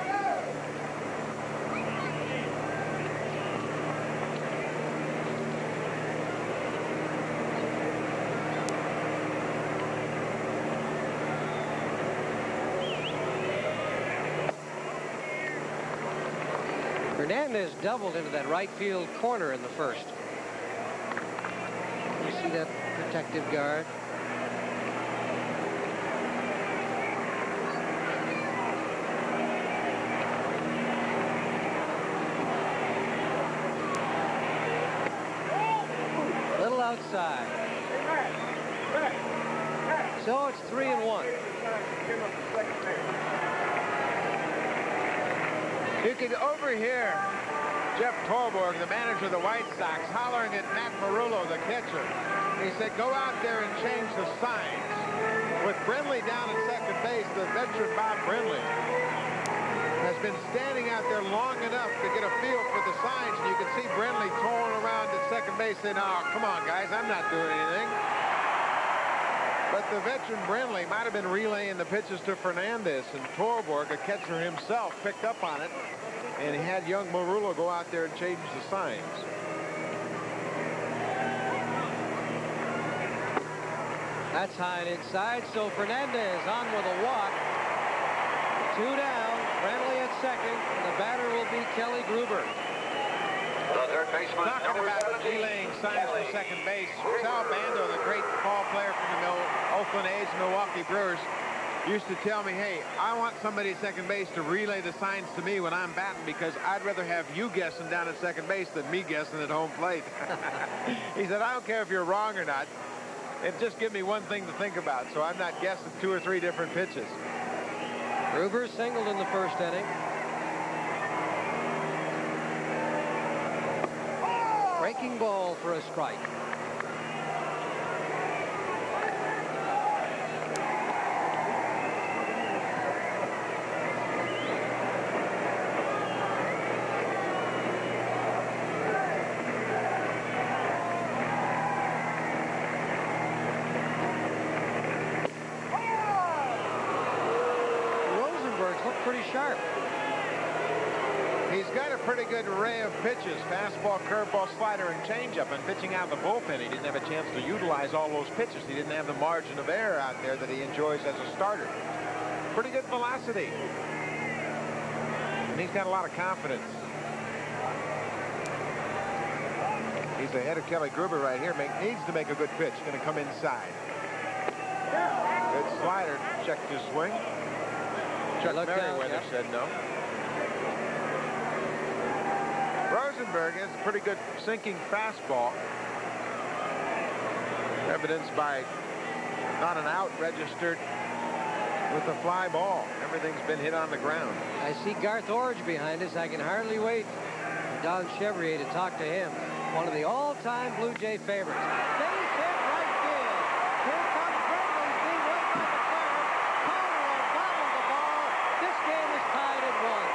Fernandez doubled into that right field corner in the first. You see that protective guard. outside. So it's three and one. You could overhear Jeff Torborg, the manager of the White Sox, hollering at Matt Marullo, the catcher. He said, go out there and change the signs. With Brindley down at second base, the veteran Bob Brindley has been standing out there long enough to get a feel for the signs, and you can see Brindley towing around at second base saying, oh, come on, guys, I'm not doing anything. But the veteran Brindley might have been relaying the pitches to Fernandez, and Torborg, a catcher himself, picked up on it, and he had young Marullo go out there and change the signs. That's high and inside, so Fernandez on with a walk. Two down, Friendly at second. The batter will be Kelly Gruber. The third baseman, Talking number about seventeen, relaying signs for second base, Sal Bando, the great ball player from the Mil Oakland A's, Milwaukee Brewers, used to tell me, hey, I want somebody at second base to relay the signs to me when I'm batting because I'd rather have you guessing down at second base than me guessing at home plate. He said, I don't care if you're wrong or not. It just give me one thing to think about, so I'm not guessing two or three different pitches. Gruber singled in the first inning. Breaking ball for a strike. Pretty sharp. He's got a pretty good array of pitches, fastball, curveball, slider, and changeup. And pitching out the bullpen, he didn't have a chance to utilize all those pitches. He didn't have the margin of error out there that he enjoys as a starter. Pretty good velocity. And he's got a lot of confidence. He's ahead of Kelly Gruber right here. Make, needs to make a good pitch. Going to come inside. Good slider. Checked his swing. Chuck Merriweather yep. said no. Rosenberg has a pretty good sinking fastball, evidenced by not an out registered with a fly ball. Everything's been hit on the ground. I see Garth Orge behind us. I can hardly wait for Don Chevrier to talk to him. One of the all-time Blue Jay favorites. Base hit right field. Here comes Brindley, being led by the third. Calderon bobbled the ball. This game is tied at one.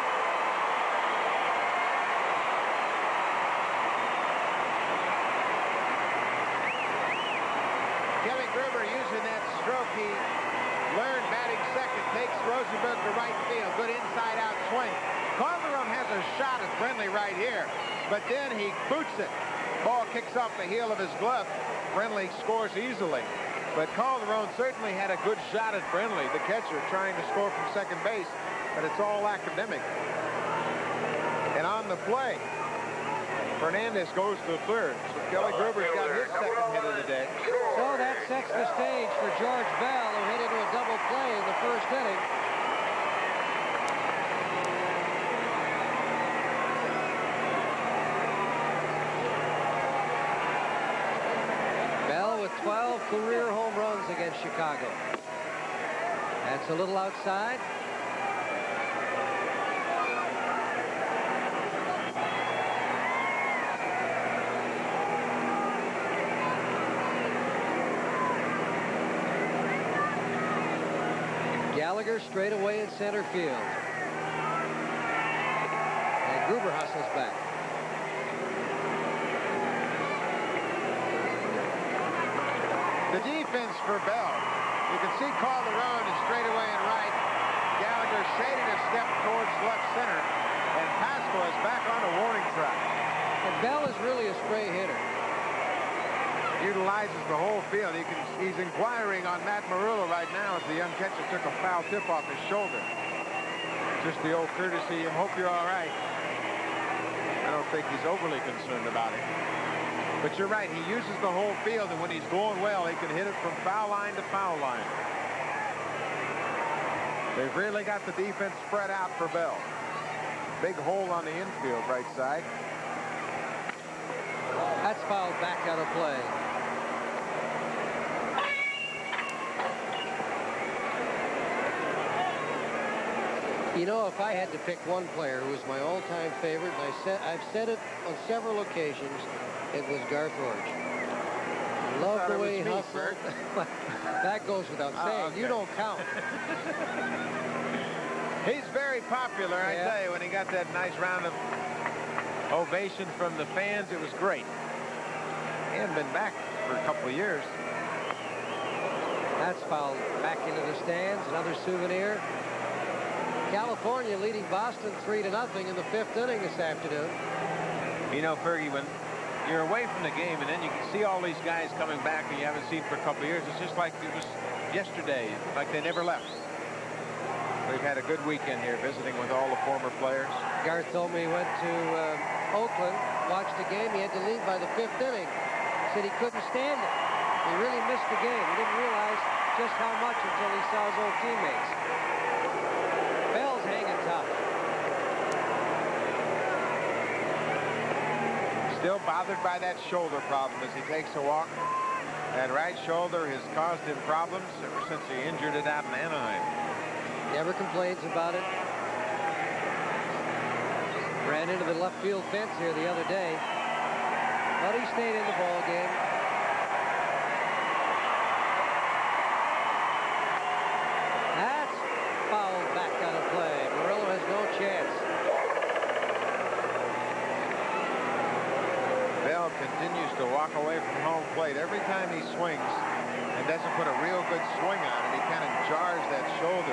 Kelly Gruber using that stroke he learned batting second, takes Rosenberg to right field. Good inside-out swing. Calderon has a shot at Brindley right here, but then he boots it. Ball kicks off the heel of his glove. Brindley scores easily. But Calderon certainly had a good shot at Brindley, the catcher, trying to score from second base, but it's all academic. And on the play, Fernandez goes to third. So Kelly Gruber's got his second hit of the day. So that sets the stage for George Bell, who hit into a double play in the first inning. Bell with twelve career home runs against Chicago. That's a little outside. Gallagher straight away in center field. And Gruber hustles back. The defense for Bell. You can see Calderon is straight away and right. Gallagher shaded a step towards left center. And Pasco is back on the warning track. And Bell is really a stray hitter. Utilizes the whole field. He can, he's inquiring on Matt Marullo right now as the young catcher took a foul tip off his shoulder. Just the old courtesy, I hope you're all right. I don't think he's overly concerned about it. But you're right, he uses the whole field, and when he's going well, he can hit it from foul line to foul line. They've really got the defense spread out for Bell. Big hole on the infield right side. That's fouled back out of play. You know, if I had to pick one player who was my all-time favorite, and I said, I've said it on several occasions, it was Garth Orge. Love the way he hustled. That goes without saying. Oh, okay. You don't count. He's very popular, I yeah. tell you. When he got that nice round of ovation from the fans, it was great. He hadn't been back for a couple of years. That's fouled back into the stands. Another souvenir. California leading Boston three to nothing in the fifth inning this afternoon. You know, Fergie, when you're away from the game and then you can see all these guys coming back and you haven't seen for a couple of years, it's just like it was yesterday, like they never left. We've had a good weekend here visiting with all the former players. Garth told me he went to uh, Oakland, watched the game. He had to leave by the fifth inning. Said he couldn't stand it. He really missed the game. He didn't realize just how much until he saw his old teammates. Bell's hanging tough. Still bothered by that shoulder problem as he takes a walk. That right shoulder has caused him problems ever since he injured it out in Anaheim. Never complains about it. Ran into the left field fence here the other day, but he stayed in the ball game. That's fouled back out of play. Murillo has no chance. Bell continues to walk away from home plate every time he swings and doesn't put a real good swing on it. He kind of jars that shoulder.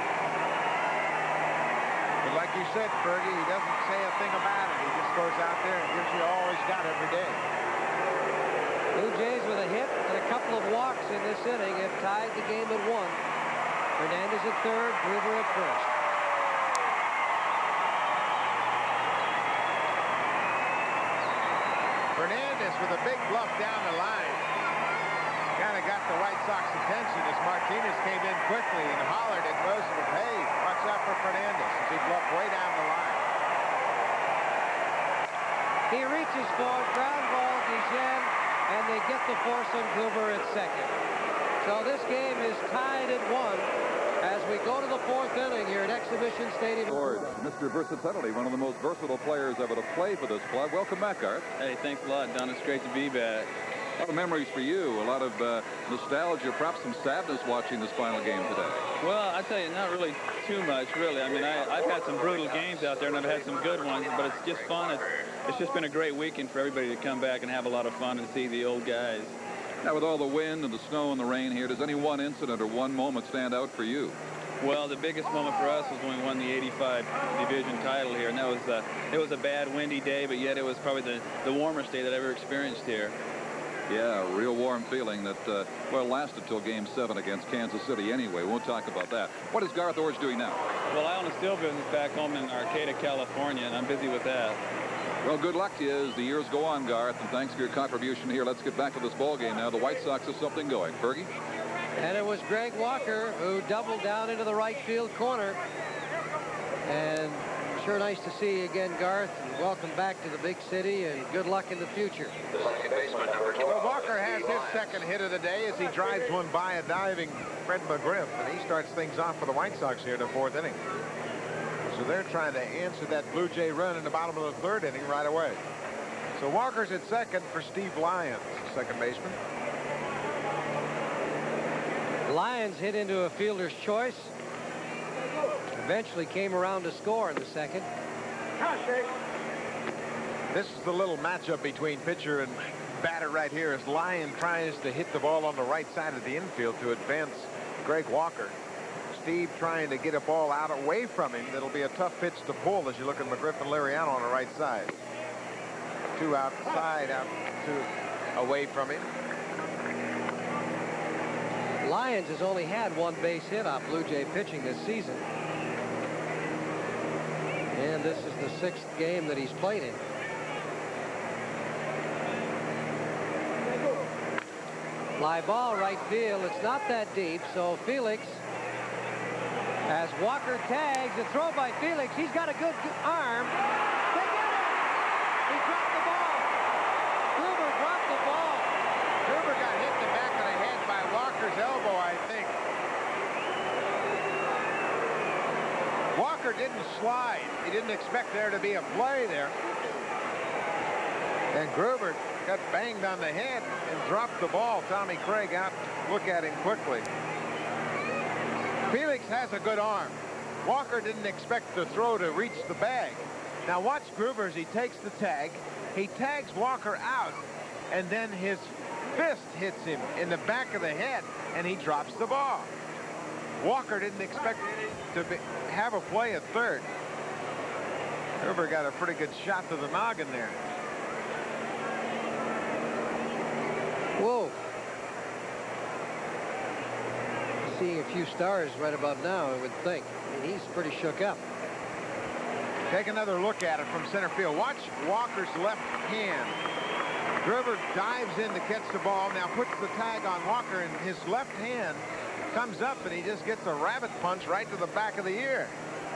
But like you said, Fergie, he doesn't say a thing about it. He just goes out there and gives you all he's got every day. Blue Jays with a hit and a couple of walks in this inning have tied the game at one. Hernandez at third, Gruber at first. Hernandez with a big bluff down the line. Kind of got the White Sox attention as Martinez came in quickly and hollered at Roosevelt, hey, watch out for Fernandez, as he bluffed way down the line. He reaches for it, ground ball, Dijen, and they get the force on Gruber at second. So this game is tied at one as we go to the fourth inning here at Exhibition Stadium. Mister Versatility, one of the most versatile players ever to play for this club. Welcome back, Garth. Hey, thanks a lot, Don. It's great to be back. A lot of memories for you, a lot of uh, nostalgia, perhaps some sadness watching this final game today. Well, I tell you, not really too much, really. I mean, I, I've had some brutal games out there, and I've had some good ones, but it's just fun. It's, it's just been a great weekend for everybody to come back and have a lot of fun and see the old guys. Now, with all the wind and the snow and the rain here, does any one incident or one moment stand out for you? Well, the biggest moment for us was when we won the eighty-five division title here, and that was uh, it was a bad, windy day, but yet it was probably the, the warmest day that I've ever experienced here. Yeah, a real warm feeling that, uh, well, lasted till game seven against Kansas City anyway. Won't talk about that. What is Garth Orge doing now? Well, I own a steel business back home in Arcata, California, and I'm busy with that. Well, good luck to you as the years go on, Garth, and thanks for your contribution here. Let's get back to this ball game now. The White Sox have something going. Fergie? And it was Greg Walker who doubled down into the right field corner. And sure nice to see you again, Garth. And welcome back to the big city, and good luck in the future. Well, Walker has his second hit of the day as he drives one by a diving Fred McGriff, and he starts things off for the White Sox here in the fourth inning. So they're trying to answer that Blue Jay run in the bottom of the third inning right away. So Walker's at second for Steve Lyons, second baseman. Lyons hit into a fielder's choice. Eventually came around to score in the second. This is the little matchup between pitcher and batter right here as Lyon tries to hit the ball on the right side of the infield to advance Greg Walker. Steve trying to get a ball out away from him. That'll be a tough pitch to pull as you look at McGriff and Liriano on the right side. Two outside, out two away from him. Lyons has only had one base hit off Blue Jay pitching this season. And this is the sixth game that he's played in. Fly ball right field. It's not that deep, so Felix, as Walker tags, a throw by Felix. He's got a good arm. They get it! He dropped the ball. Gruber dropped the ball. Gruber got hit in the back of the head by Walker's elbow, I think. Walker didn't slide. He didn't expect there to be a play there. And Gruber got banged on the head and dropped the ball. Tommy Craig out to look at him quickly. Felix has a good arm. Walker didn't expect the throw to reach the bag. Now watch Gruber as he takes the tag. He tags Walker out, and then his fist hits him in the back of the head, and he drops the ball. Walker didn't expect to be, have a play at third. Gruber got a pretty good shot to the noggin there. Whoa. Seeing a few stars right about now, I would think. I mean, he's pretty shook up. Take another look at it from center field. Watch Walker's left hand. Gruber dives in to catch the ball, now puts the tag on Walker, and his left hand comes up, and he just gets a rabbit punch right to the back of the ear.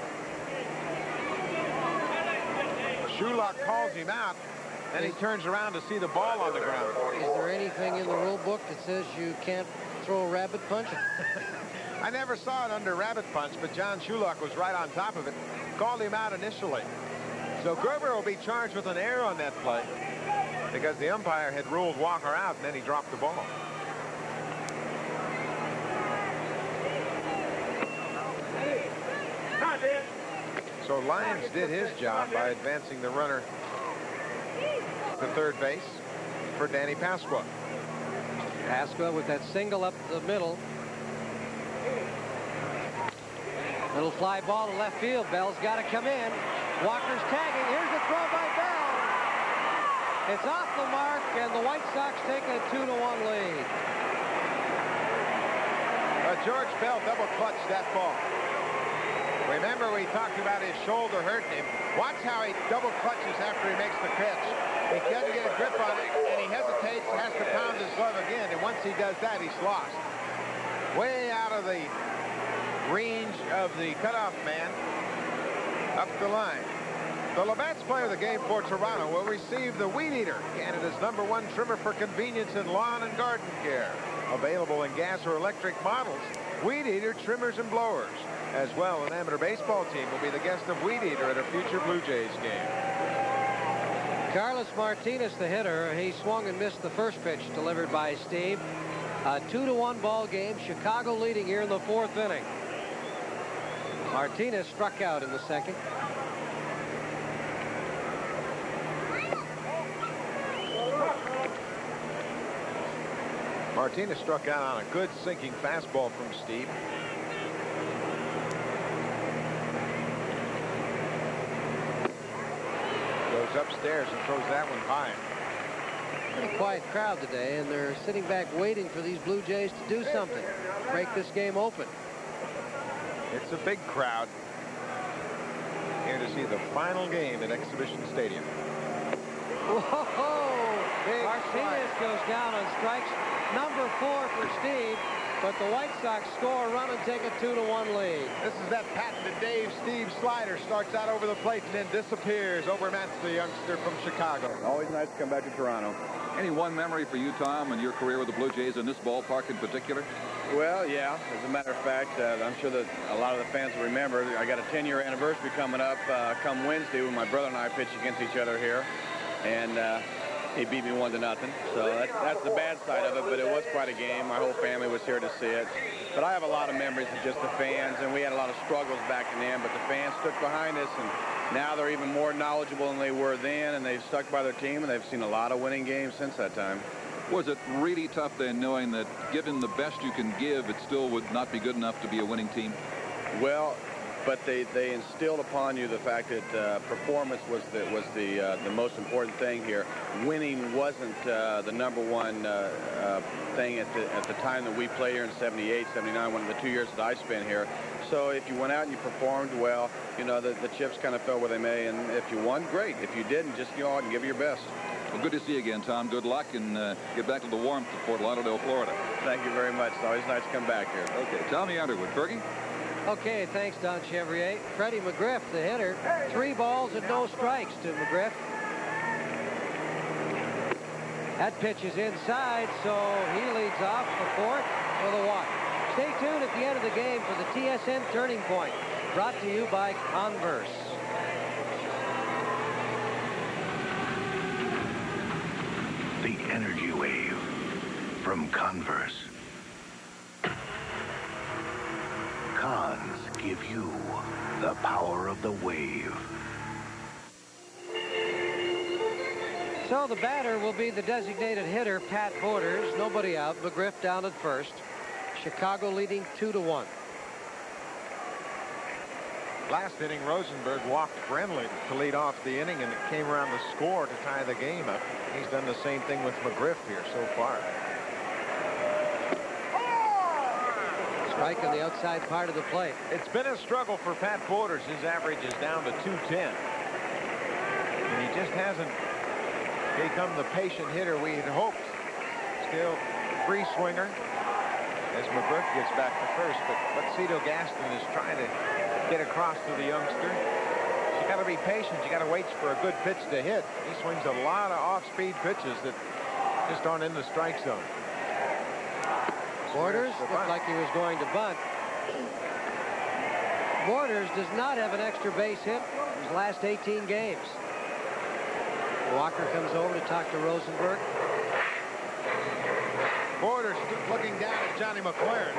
Shulock calls him out, and he turns around to see the ball on the ground. Is there anything in the rule book that says you can't throw a rabbit punch? I never saw it under rabbit punch, but John Shulock was right on top of it. Called him out initially. So Gruber will be charged with an error on that play because the umpire had ruled Walker out, and then he dropped the ball. So Lyons did his job by advancing the runner to third base for Danny Pasqua. Pasqua with that single up the middle. Little fly ball to left field. Bell's got to come in. Walker's tagging. Here's the throw by Bell. It's off the mark, and the White Sox take a two to one lead. Uh, George Bell double clutched that ball. Remember, we talked about his shoulder hurting him. Watch how he double clutches after he makes the catch. He doesn't get a grip on it, and he hesitates, has to pound his glove again, and once he does that, he's lost. Way out of the range of the cutoff man, up the line. The Labatt's player of the game for Toronto will receive the Weed Eater, Canada's number one trimmer for convenience in lawn and garden care. Available in gas or electric models, Weed Eater trimmers and blowers. As well, an amateur baseball team will be the guest of Weed Eater at a future Blue Jays game. Carlos Martinez, the hitter, he swung and missed the first pitch delivered by Steve. A two to one ball game. Chicago leading here in the fourth inning. Martinez struck out in the second. Martinez struck out on a good sinking fastball from Steve. Goes upstairs and throws that one high. Pretty quiet crowd today, and they're sitting back waiting for these Blue Jays to do something. Break this game open. It's a big crowd here to see the final game at Exhibition Stadium. Whoa! Big Martinez strike. goes down on strikes number four for Steve, but the White Sox score a run and take a two to one lead. This is that patented Dave Steve slider. Starts out over the plate and then disappears. Overmats the youngster from Chicago. Always nice to come back to Toronto. Any one memory for you, Tom, in your career with the Blue Jays in this ballpark in particular? Well, yeah. As a matter of fact, uh, I'm sure that a lot of the fans will remember. I got a ten-year anniversary coming up uh, come Wednesday when my brother and I pitch against each other here. And uh, he beat me one to nothing. So that's, that's the bad side of it, but it was quite a game. My whole family was here to see it. But I have a lot of memories of just the fans, and we had a lot of struggles back then, but the fans stood behind us, and now they're even more knowledgeable than they were then, and they've stuck by their team, and they've seen a lot of winning games since that time. Was it really tough then, knowing that given the best you can give, it still would not be good enough to be a winning team? Well, but they, they instilled upon you the fact that uh, performance was the, was the, uh, the most important thing here. Winning wasn't uh, the number one uh, uh, thing at the, at the time that we played here in seventy-eight, seventy-nine, one of the two years that I spent here. So if you went out and you performed well, you know, the, the chips kind of fell where they may. And if you won, great. If you didn't, just go out and give it your best. Well, good to see you again, Tom. Good luck, and uh, get back to the warmth of Fort Lauderdale, Florida. Thank you very much. It's always nice to come back here. Okay, Tommy Underwood. Fergie? Okay, thanks, Don Chevrier. Freddie McGriff, the hitter. Three balls and no strikes to McGriff. That pitch is inside, so he leads off the fourth with a walk. Stay tuned at the end of the game for the T S N Turning Point. brought to you by Converse. The energy wave from Converse. Cons give you the power of the wave. So the batter will be the designated hitter, Pat Borders. Nobody out. McGriff down at first. Chicago leading two to one. Last inning, Rosenberg walked Brenly to lead off the inning, and it came around the score to tie the game up. He's done the same thing with McGriff here so far. Strike on the outside part of the plate. It's been a struggle for Pat Borders. His average is down to two ten. And he just hasn't become the patient hitter we had hoped. Still free swinger as McGriff gets back to first, but what Cito Gaston is trying to get across to the youngster, you got to be patient. You got to wait for a good pitch to hit. He swings a lot of off-speed pitches that just aren't in the strike zone. Borders looked like he was going to bunt. Borders does not have an extra base hit in his last eighteen games. Walker comes over to talk to Rosenberg. Borders looking down at Johnny McLaren.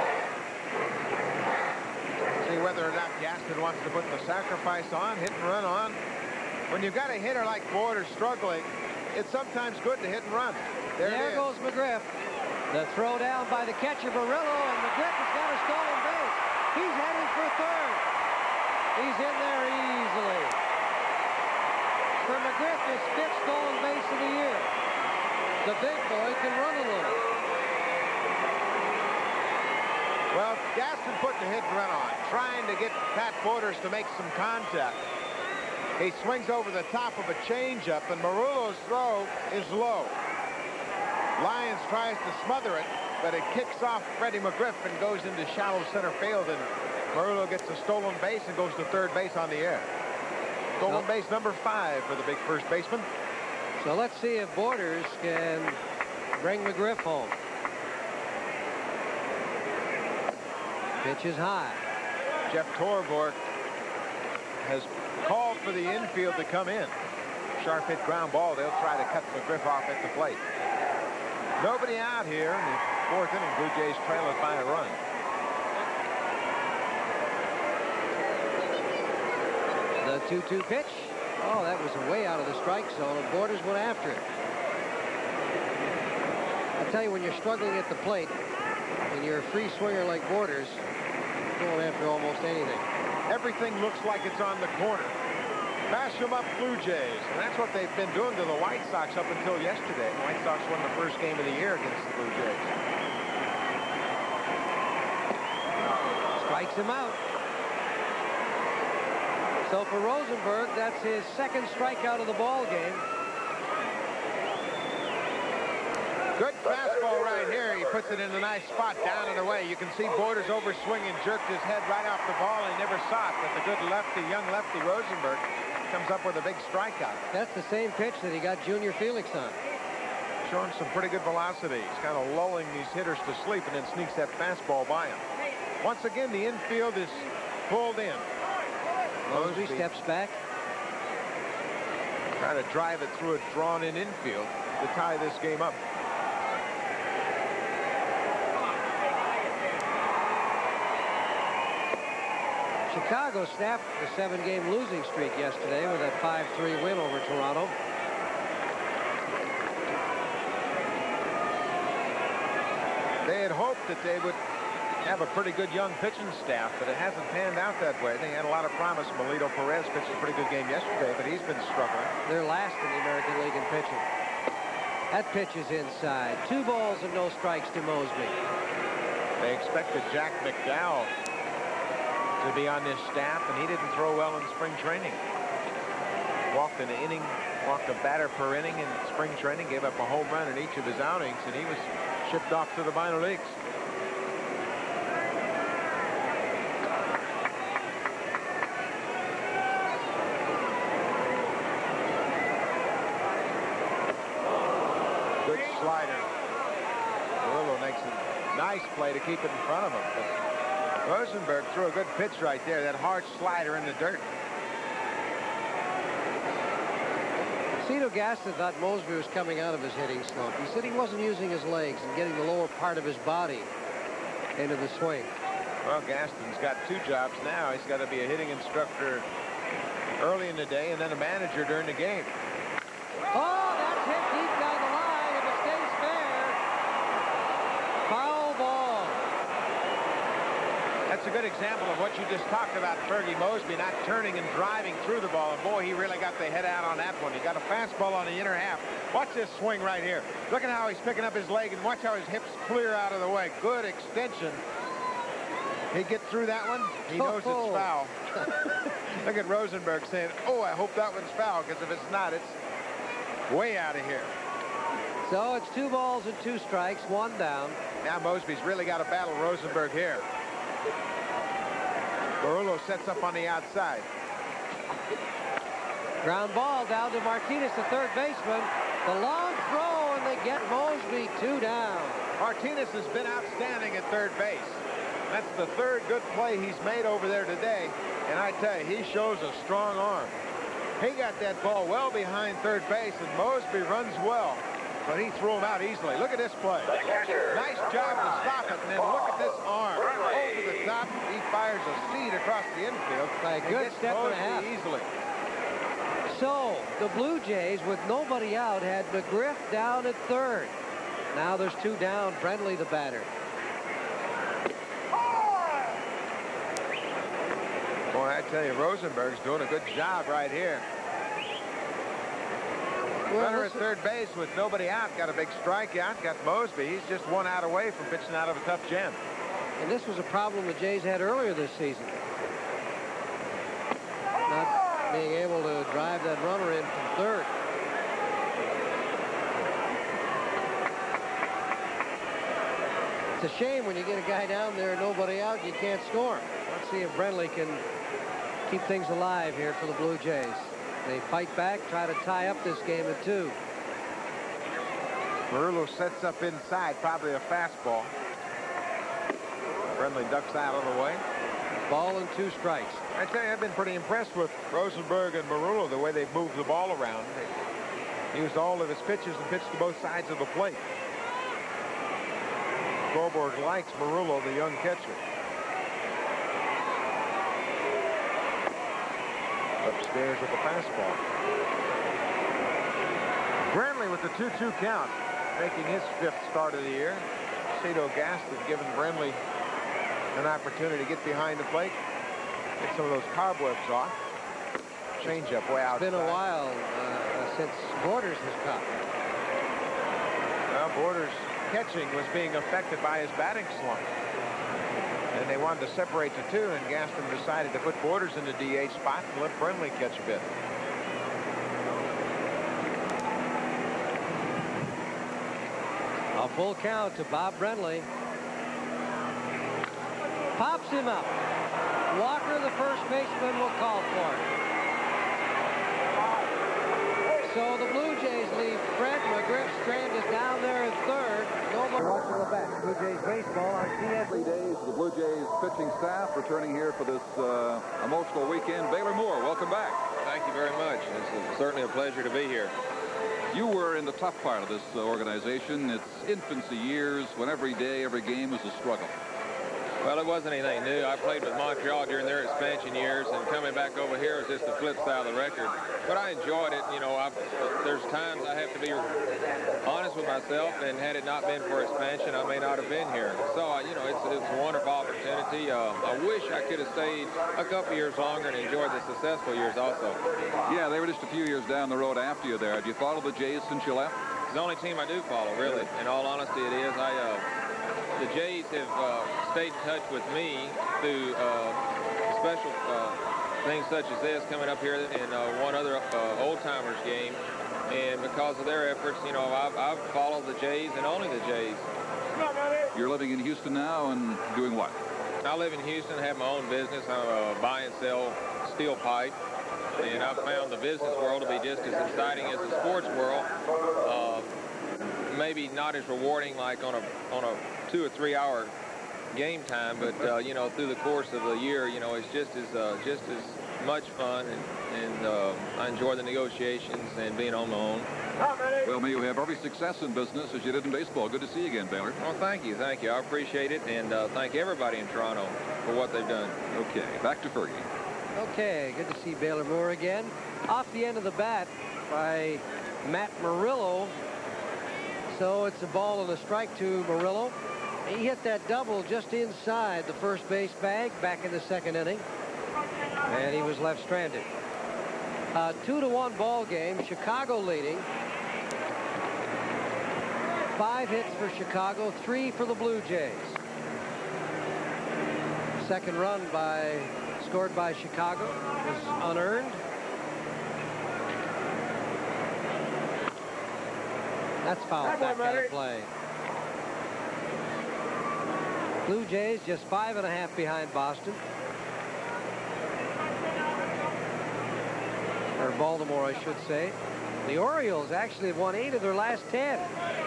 See whether or not Gaston wants to put the sacrifice on, hit and run on. When you've got a hitter like Borders struggling, it's sometimes good to hit and run. There, there goes McGriff. The throw down by the catcher, Barillo, and McGriff has got a stolen base. He's heading for third. He's in there easily. For McGriff, his fifth stolen base of the year. The big boy can run a little. Well, Gaston put the hit and run on, trying to get Pat Borders to make some contact. He swings over the top of a changeup, and Marullo's throw is low. Lyons tries to smother it, but it kicks off Freddie McGriff and goes into shallow center field, and Marullo gets a stolen base and goes to third base on the air. Stolen Nope. base number five for the big first baseman. So let's see if Borders can bring McGriff home. Pitch is high. Jeff Torborg has called for the infield to come in. Sharp hit ground ball. They'll try to cut McGriff off at the plate. Nobody out here in the fourth inning. Blue Jays trail it by a run. The two two pitch. Oh, that was way out of the strike zone, and Borders went after it. I tell you, when you're struggling at the plate, and you're a free swinger like Borders, going after almost anything. Everything looks like it's on the corner. Mash them up, Blue Jays. And that's what they've been doing to the White Sox up until yesterday. The White Sox won the first game of the year against the Blue Jays. Strikes him out. So for Rosenberg, that's his second strikeout of the ball game. Good fastball right here. He puts it in a nice spot down and away. You can see Borders overswinging, jerked his head right off the ball. He never saw it, but the good lefty, young lefty Rosenberg comes up with a big strikeout. That's the same pitch that he got Junior Felix on. Showing some pretty good velocity. He's kind of lulling these hitters to sleep and then sneaks that fastball by him. Once again, the infield is pulled in. Mosby steps back. Try to drive it through a drawn-in infield to tie this game up. Chicago snapped the seven-game losing streak yesterday with a five three win over Toronto. They had hoped that they would have a pretty good young pitching staff, but it hasn't panned out that way. They had a lot of promise. Melito Perez pitched a pretty good game yesterday, but he's been struggling. They're last in the American League in pitching. That pitch is inside. Two balls and no strikes to Mosby. They expected Jack McDowell to be on this staff, and he didn't throw well in spring training. Walked an inning, walked a batter per inning in spring training, gave up a home run in each of his outings, and he was shipped off to the minor leagues. Good slider. Murillo makes a nice play to keep it in front of him, but Rosenberg threw a good pitch right there, that hard slider in the dirt. Cito Gaston thought Mosby was coming out of his hitting slump. He said he wasn't using his legs and getting the lower part of his body into the swing. Well, Gaston's got two jobs now. He's got to be a hitting instructor early in the day and then a manager during the game. Oh, that's hit deep down the line. If it stays fair, foul ball. That's a good example of what you just talked about, Fergie Mosby not turning and driving through the ball. And boy, he really got the head out on that one. He got a fastball on the inner half. Watch this swing right here. Look at how he's picking up his leg, and watch how his hips clear out of the way. Good extension. He get through that one. He knows Oh. it's foul. Look at Rosenberg saying, oh, I hope that one's foul, because if it's not, it's way out of here. So it's two balls and two strikes, one down. Now Mosby's really got to battle Rosenberg here. Barullo sets up on the outside. Ground ball down to Martinez, the third baseman. The long throw, and they get Mosby two down. Martinez has been outstanding at third base. That's the third good play he's made over there today. And I tell you, he shows a strong arm. He got that ball well behind third base, and Mosby runs well. But he threw him out easily. Look at this play. Nice job to stop it, and then look at this arm. Over the top, he fires a seed across the infield. By a good step and a half. Easily. So the Blue Jays, with nobody out, had McGriff down at third. Now there's two down. Brenly, the batter. Boy, I tell you, Rosenberg's doing a good job right here. Well, Runner at listen- third base with nobody out. Got a big strikeout. Got Mosby. He's just one out away from pitching out of a tough jam. And this was a problem the Jays had earlier this season. Not being able to drive that runner in from third. It's a shame when you get a guy down there and nobody out, you can't score. Let's see if Brenly can keep things alive here for the Blue Jays. They fight back, try to tie up this game at two. Barullo sets up inside, probably a fastball. Brenly ducks out of the way. Ball and two strikes. I tell you, I've been pretty impressed with Rosenberg and Barullo, the way they've moved the ball around. They used all of his pitches and pitched to both sides of the plate. Scoreboard likes Barullo, the young catcher. Upstairs with the fastball. Brenly with the two two count, making his fifth start of the year. Cito Gaston giving Brenly an opportunity to get behind the plate, get some of those cobwebs off. Changeup way outside. It's been a while uh, since Borders has caught. Well, Borders' catching was being affected by his batting slump. And they wanted to separate the two, and Gaston decided to put Borders in the D H spot and let Brenly catch a bit. A full count to Bob Brenly. Pops him up. Walker, the first baseman, will call for it. So the Blue Jays leave Fred McGriff stranded down there at third. Nobody watching the back. Blue Jays baseball on C N B C. Days, the Blue Jays pitching staff returning here for this uh, emotional weekend. Baylor Moore, welcome back. Thank you very much. It's certainly a pleasure to be here. You were in the tough part of this uh, organization. It's infancy years when every day, every game is a struggle. Well, it wasn't anything new. I played with Montreal during their expansion years, and coming back over here is just the flip side of the record. But I enjoyed it. You know, I've, there's times I have to be honest with myself, and had it not been for expansion, I may not have been here. So, uh, you know, it's, it's a wonderful opportunity. Uh, I wish I could have stayed a couple years longer and enjoyed the successful years also. Yeah, they were just a few years down the road after you there. Have you followed the Jays since you left? It's the only team I do follow, really. In all honesty, it is. I, uh, the Jays have uh, stayed in touch with me through uh, special uh, things such as this, coming up here in uh, one other uh, old-timers game. And because of their efforts, you know, I've, I've followed the Jays and only the Jays. You're living in Houston now and doing what? I live in Houston, have my own business. I uh, buy and sell steel pipe. And I've found the business world to be just as exciting as the sports world. Uh, maybe not as rewarding like on a on a two or three hour game time, but uh, you know, through the course of the year, you know, it's just as uh, just as much fun, and, and uh, I enjoy the negotiations and being on my own. Well, may you have every success in business as you did in baseball. Good to see you again, Baylor. Well, thank you, thank you. I appreciate it, and uh, thank everybody in Toronto for what they've done. Okay, back to Fergie. Okay, good to see Baylor Moore again. Off the end of the bat by Matt Murillo. So it's a ball and a strike to Murillo. He hit that double just inside the first base bag back in the second inning. And he was left stranded. Uh, two to one ball game. Chicago leading. Five hits for Chicago, three for the Blue Jays. Second run by scored by Chicago was unearned. That's fouled back out of play. Blue Jays just five and a half behind Boston. Or Baltimore, I should say. The Orioles actually have won eight of their last ten.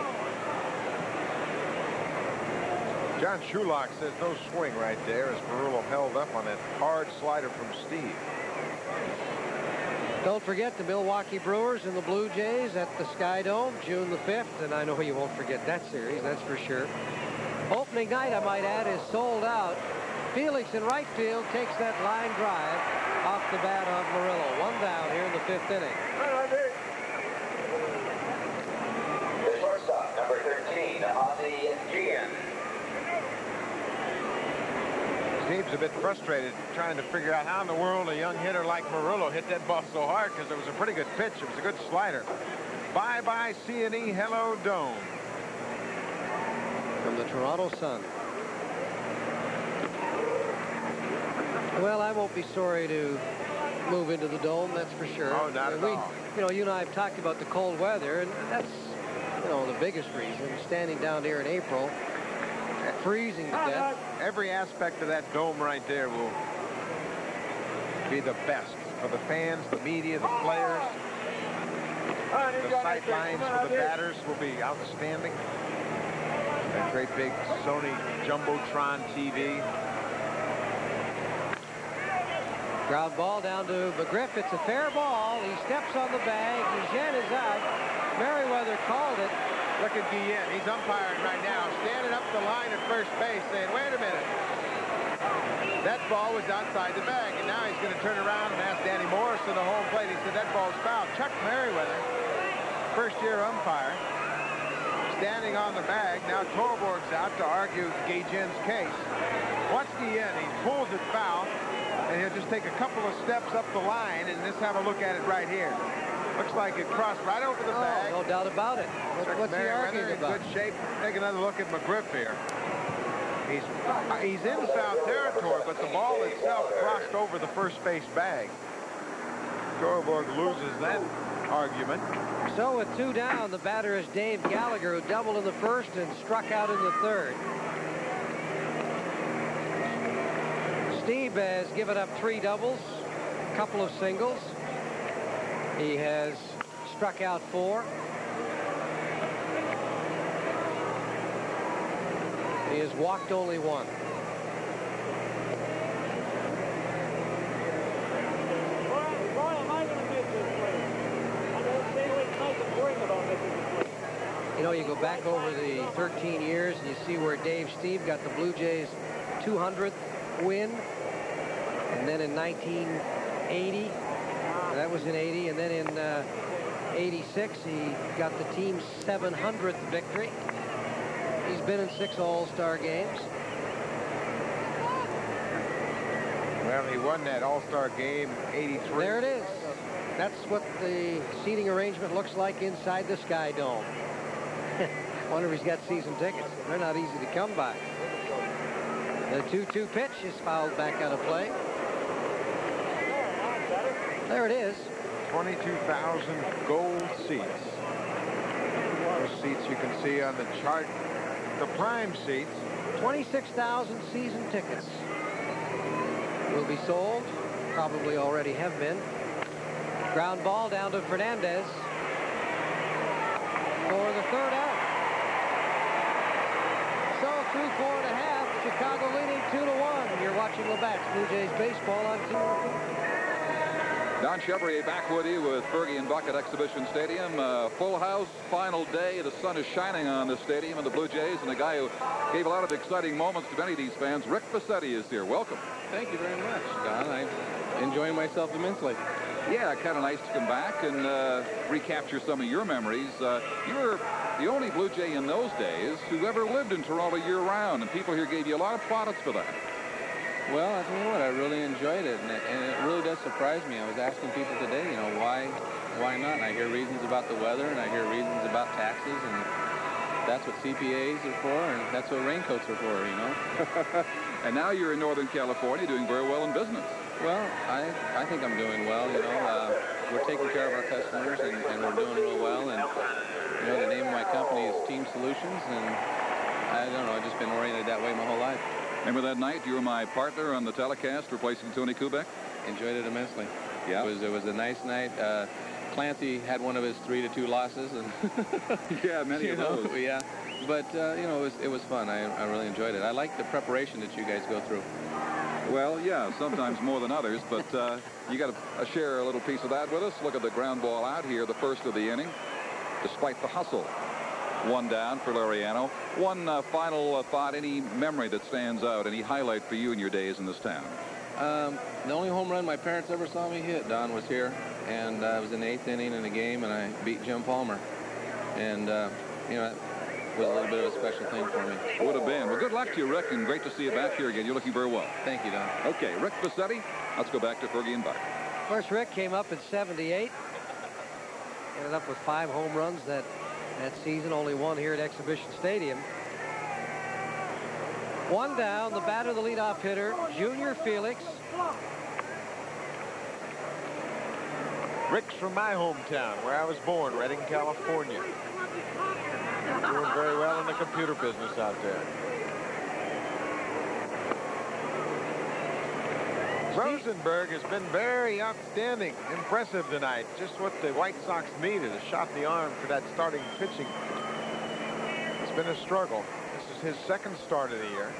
John Shulock says no swing right there as Murillo held up on that hard slider from Steve. Don't forget the Milwaukee Brewers and the Blue Jays at the Sky Dome, June the fifth, and I know you won't forget that series, that's for sure. Opening night, I might add, is sold out. Felix in right field takes that line drive off the bat of Murillo. One down here in the fifth inning. The shortstop, number thirteen, on the G N. Steve's a bit frustrated trying to figure out how in the world a young hitter like Murillo hit that ball so hard, because it was a pretty good pitch. It was a good slider. Bye-bye C and E, hello Dome. From the Toronto Sun. Well, I won't be sorry to move into the Dome, that's for sure. Oh, not at we, all. You know, you and I have talked about the cold weather, and that's, you know, the biggest reason. Standing down here in April, freezing to death. Every aspect of that dome right there will be the best for the fans, the media, the players. The sight lines for the batters will be outstanding. That great big Sony Jumbotron T V. Ground ball down to McGriff. It's a fair ball. He steps on the bag. Guillen is out. Merriweather called it. Look at Guillen. He's umpiring right now, standing up the line at first base saying, wait a minute. That ball was outside the bag, and now he's going to turn around and ask Danny Morrison, the home plate. He said that ball's foul. Chuck Merriweather, first-year umpire, standing on the bag. Now Torborg's out to argue Guillen's case. Watch Guillen. He pulls it foul, and he'll just take a couple of steps up the line, and let's have a look at it right here. Looks like it crossed right over the oh, bag. No doubt about it. What, what's he arguing in about? Good shape. Take another look at McGriff here. He's he's in foul territory, but the ball itself crossed over the first base bag. Torborg loses that argument. So with two down, the batter is Dave Gallagher, who doubled in the first and struck out in the third. Steve has given up three doubles, a couple of singles. He has struck out four. He has walked only one. You know, you go back over the thirteen years and you see where Dave Steve got the Blue Jays' two hundredth win. And then in nineteen eighty, that was in eighty, and then in uh, eighty-six, he got the team's seven hundredth victory. He's been in six All-Star games. Well, he won that All-Star game eighty-three. There it is. That's what the seating arrangement looks like inside the Sky Dome. Wonder if he's got season tickets. They're not easy to come by. The two two pitch is fouled back out of play. There it is. twenty-two thousand gold seats. Those seats you can see on the chart. The prime seats. twenty-six thousand season tickets will be sold. Probably already have been. Ground ball down to Fernandez for the third out. So through four and a half, Chicago leading two to one. You're watching Labatt's Blue Jays baseball on T V. Don Chevrier back with you with Fergie and Buck at Exhibition Stadium. Uh, full house, final day. The sun is shining on the stadium and the Blue Jays, and the guy who gave a lot of exciting moments to many of these fans, Rick Bassetti, is here. Welcome. Thank you very much, Don. I'm enjoying myself immensely. Yeah, kind of nice to come back and uh, recapture some of your memories. Uh, you were the only Blue Jay in those days who ever lived in Toronto year-round, and people here gave you a lot of plaudits for that. Well, I tell you what, I really enjoyed it, and, it, and it really does surprise me. I was asking people today, you know, why, why not? And I hear reasons about the weather, and I hear reasons about taxes, and that's what C P As are for, and that's what raincoats are for, you know. And now you're in Northern California doing very well in business. Well, I, I think I'm doing well, you know. Uh, we're taking care of our customers, and, and we're doing real well. And, you know, the name of my company is Team Solutions, and I don't know, I've just been oriented that way my whole life. Remember that night you were my partner on the telecast replacing Tony Kubek? Enjoyed it immensely. Yeah. It was, it was a nice night. Uh, Clancy had one of his three to two losses, and yeah, many you of know, those. Yeah, but uh, you know, it was it was fun. I, I really enjoyed it. I like the preparation that you guys go through. Well, yeah, sometimes more than others, but uh, you got to uh, share a little piece of that with us. Look at the ground ball out here, the first of the inning, despite the hustle. One down for Laureano. One uh, final uh, thought, any memory that stands out, any highlight for you in your days in this town? Um, the only home run my parents ever saw me hit, Don, was here, and uh, I was in the eighth inning in a game, and I beat Jim Palmer. And, uh, you know, it was a little bit of a special thing for me. Would have been. Well, good luck to you, Rick, and great to see you back here again. You're looking very well. Thank you, Don. Okay, Rick Bassetti. Let's go back to Fergie and Buck. Of course, Rick came up at seventy-eight. Ended up with five home runs that, that season, only one here at Exhibition Stadium. One down, the batter, the leadoff hitter, Junior Felix. Rick's from my hometown, where I was born, Redding, California. Doing very well in the computer business out there. Rosenberg has been very outstanding, impressive tonight. Just what the White Sox needed, a shot in the arm for that starting pitching. It's been a struggle. This is his second start of the year.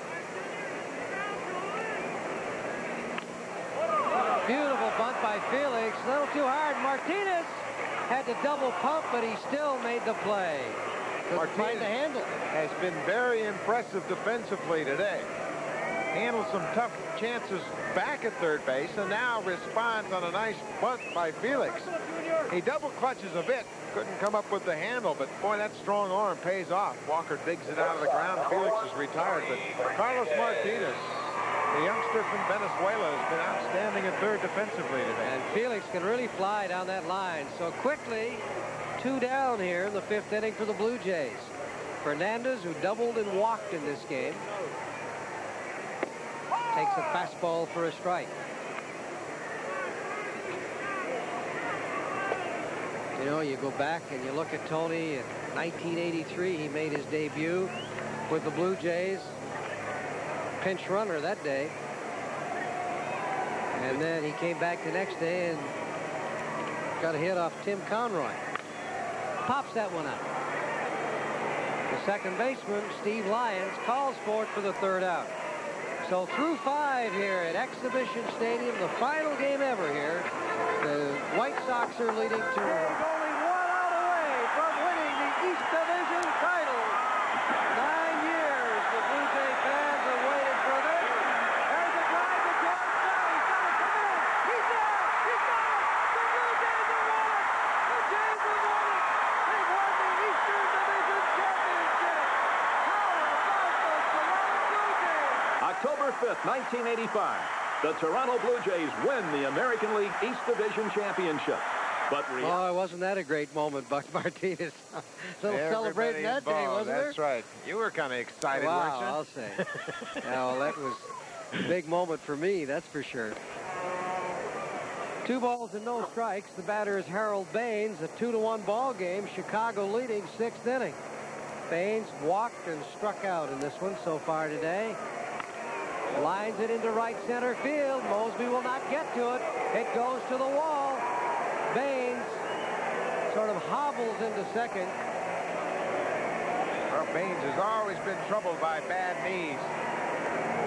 Beautiful bunt by Felix. A little too hard. Martinez had to double pump, but he still made the play. Couldn't find the handle. Has been very impressive defensively today. Handled some tough chances back at third base, and now responds on a nice bunt by Felix. He double clutches a bit. Couldn't come up with the handle, but boy, that strong arm pays off. Walker digs it out of the ground. Felix is retired, but Carlos Martinez, the youngster from Venezuela, has been outstanding at third defensively today. And Felix can really fly down that line. So quickly, two down here in the fifth inning for the Blue Jays. Fernandez, who doubled and walked in this game, takes a fastball for a strike. You know, you go back and you look at Tony in nineteen eighty-three. He made his debut with the Blue Jays. Pinch runner that day. And then he came back the next day and got a hit off Tim Conroy. Pops that one out. The second baseman, Steve Lyons, calls for it for the third out. So through five here at Exhibition Stadium, the final game ever here. The White Sox are leading two. Only one out away from winning the East Division title. Nine years the Blue Jay fans have waited for this. There's a drive to George Bell. He's got to come in. He's there. He's got it. The Blue Jays have won it. The Jays have won it. They've won the Eastern Division Championship. How about those Toronto Blue Jays? October fifth, nineteen eighty-five. The Toronto Blue Jays win the American League East Division Championship. But oh, wasn't that a great moment, Buck Martinez? A little Everybody celebrating that involved. day, wasn't there? That's right. You were kind of excited, wow, weren't you? I'll say. Yeah, well, that was a big moment for me, that's for sure. Two balls and no strikes. The batter is Harold Baines. A two to one ball game. Chicago leading sixth inning. Baines walked and struck out in this one so far today. Lines it into right center field. Mosby will not get to it. It goes to the wall. Baines sort of hobbles into second. Well, Baines has always been troubled by bad knees.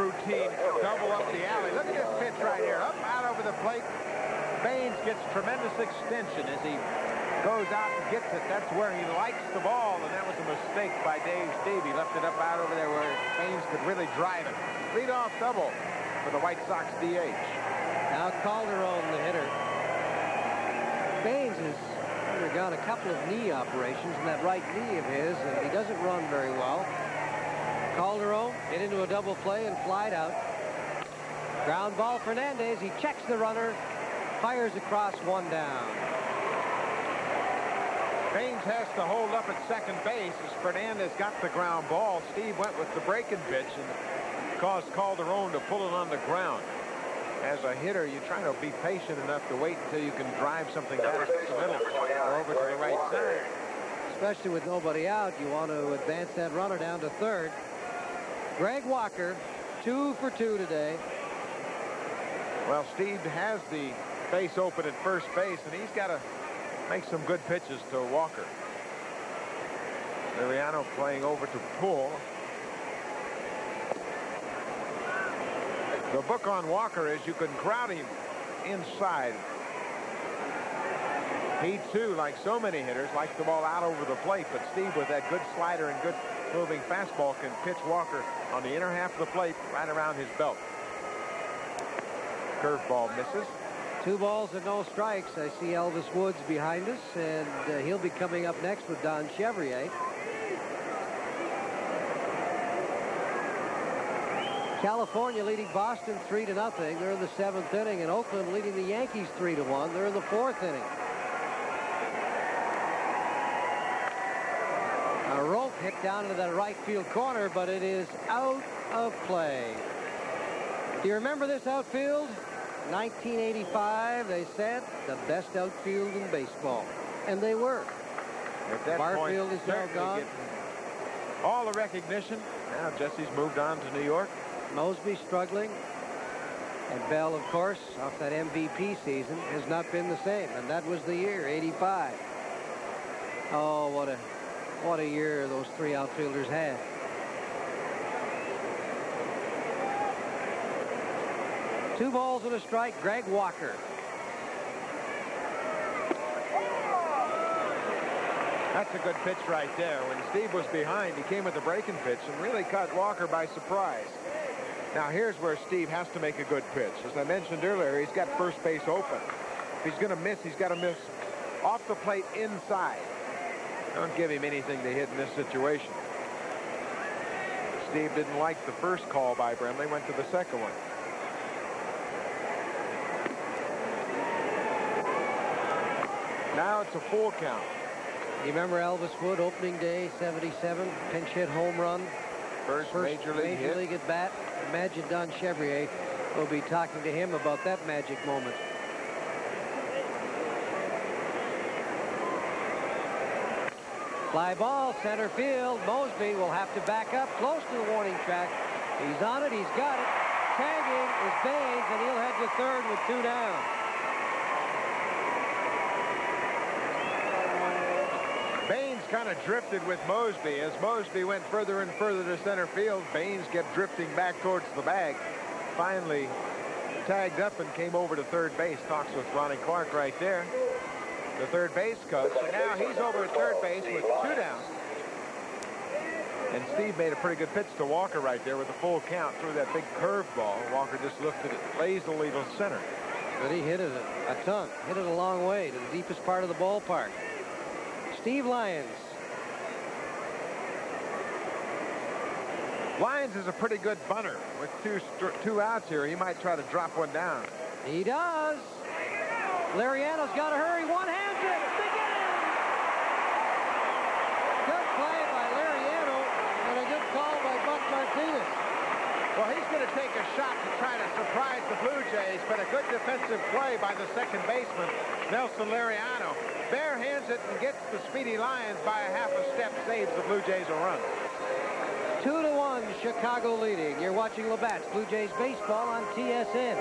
routine double up the alley. Look at this pitch right here. Up, out over the plate. Baines gets tremendous extension as he goes out and gets it. That's where he likes the ball, and that was a mistake by Dave Steve. He left it up out over there where Baines could really drive it. Lead-off double for the White Sox D H. Now Calderon, the hitter. Baines has undergone a couple of knee operations in that right knee of his, and he doesn't run very well. Calderon hit into a double play and flied out. Ground ball, Fernandez. He checks the runner, fires across, one down. Baines has to hold up at second base as Fernandez got the ground ball. Steve went with the breaking pitch and caused Calderon to pull it on the ground. As a hitter, you're trying to be patient enough to wait until you can drive something down to the middle or over to the right side. Especially with nobody out, you want to advance that runner down to third. Greg Walker, two for two today. Well, Steve has the base open at first base, and he's got to make some good pitches to Walker. Liriano playing over to Poole. The book on Walker is you can crowd him inside. He, too, like so many hitters, likes the ball out over the plate, but Steve, with that good slider and good moving fastball, can pitch Walker on the inner half of the plate right around his belt. Curveball misses. Two balls and no strikes. I see Elvis Woods behind us, and uh, he'll be coming up next with Don Chevrier. California leading Boston three to nothing. They're in the seventh inning, and Oakland leading the Yankees three to one. They're in the fourth inning. A rope hit down into that right field corner, but it is out of play. Do you remember this outfield? nineteen eighty-five, they said, the best outfield in baseball. And they were. At that Barfield point, is now gone. All the recognition. Now Jesse's moved on to New York. Mosby struggling. And Bell, of course, off that M V P season, has not been the same. And that was the year, eighty-five. Oh, what a, what a year those three outfielders had. Two balls and a strike, Greg Walker. That's a good pitch right there. When Steve was behind, he came with a breaking pitch and really caught Walker by surprise. Now here's where Steve has to make a good pitch. As I mentioned earlier, he's got first base open. If he's going to miss, he's got to miss off the plate inside. Don't give him anything to hit in this situation. Steve didn't like the first call by Brimley, went to the second one. Now it's a full count. You remember Elvis Wood, opening day, seventy-seven, pinch hit home run. First, First major league major hit. league at bat. Imagine Don Chevrier will be talking to him about that magic moment. Fly ball, center field. Mosby will have to back up close to the warning track. He's on it, he's got it. Tagging is Baines, and he'll head to third with two down. Baines kind of drifted with Mosby. As Mosby went further and further to center field, Baines kept drifting back towards the bag. Finally tagged up and came over to third base. Talks with Ronnie Clark right there, the third base coach. And now he's over at third base with two down. And Steve made a pretty good pitch to Walker right there with a full count through that big curveball. Walker just looked at it lazily to center. But he hit it a, a ton. Hit it a long way to the deepest part of the ballpark. Steve Lyons. Lyons is a pretty good bunter. With two two outs here, he might try to drop one down. He does. Liriano's got to hurry. One-handed. Begin. Good play by Liriano and a good call by Buck Martinez. Well, he's going to take a shot to try to surprise the Blue Jays, but a good defensive play by the second baseman, Nelson Liriano. Barehands it and gets the Speedy Lions by a half a step, saves the Blue Jays a run. Two to one, Chicago leading. You're watching Labatt's Blue Jays baseball on T S N.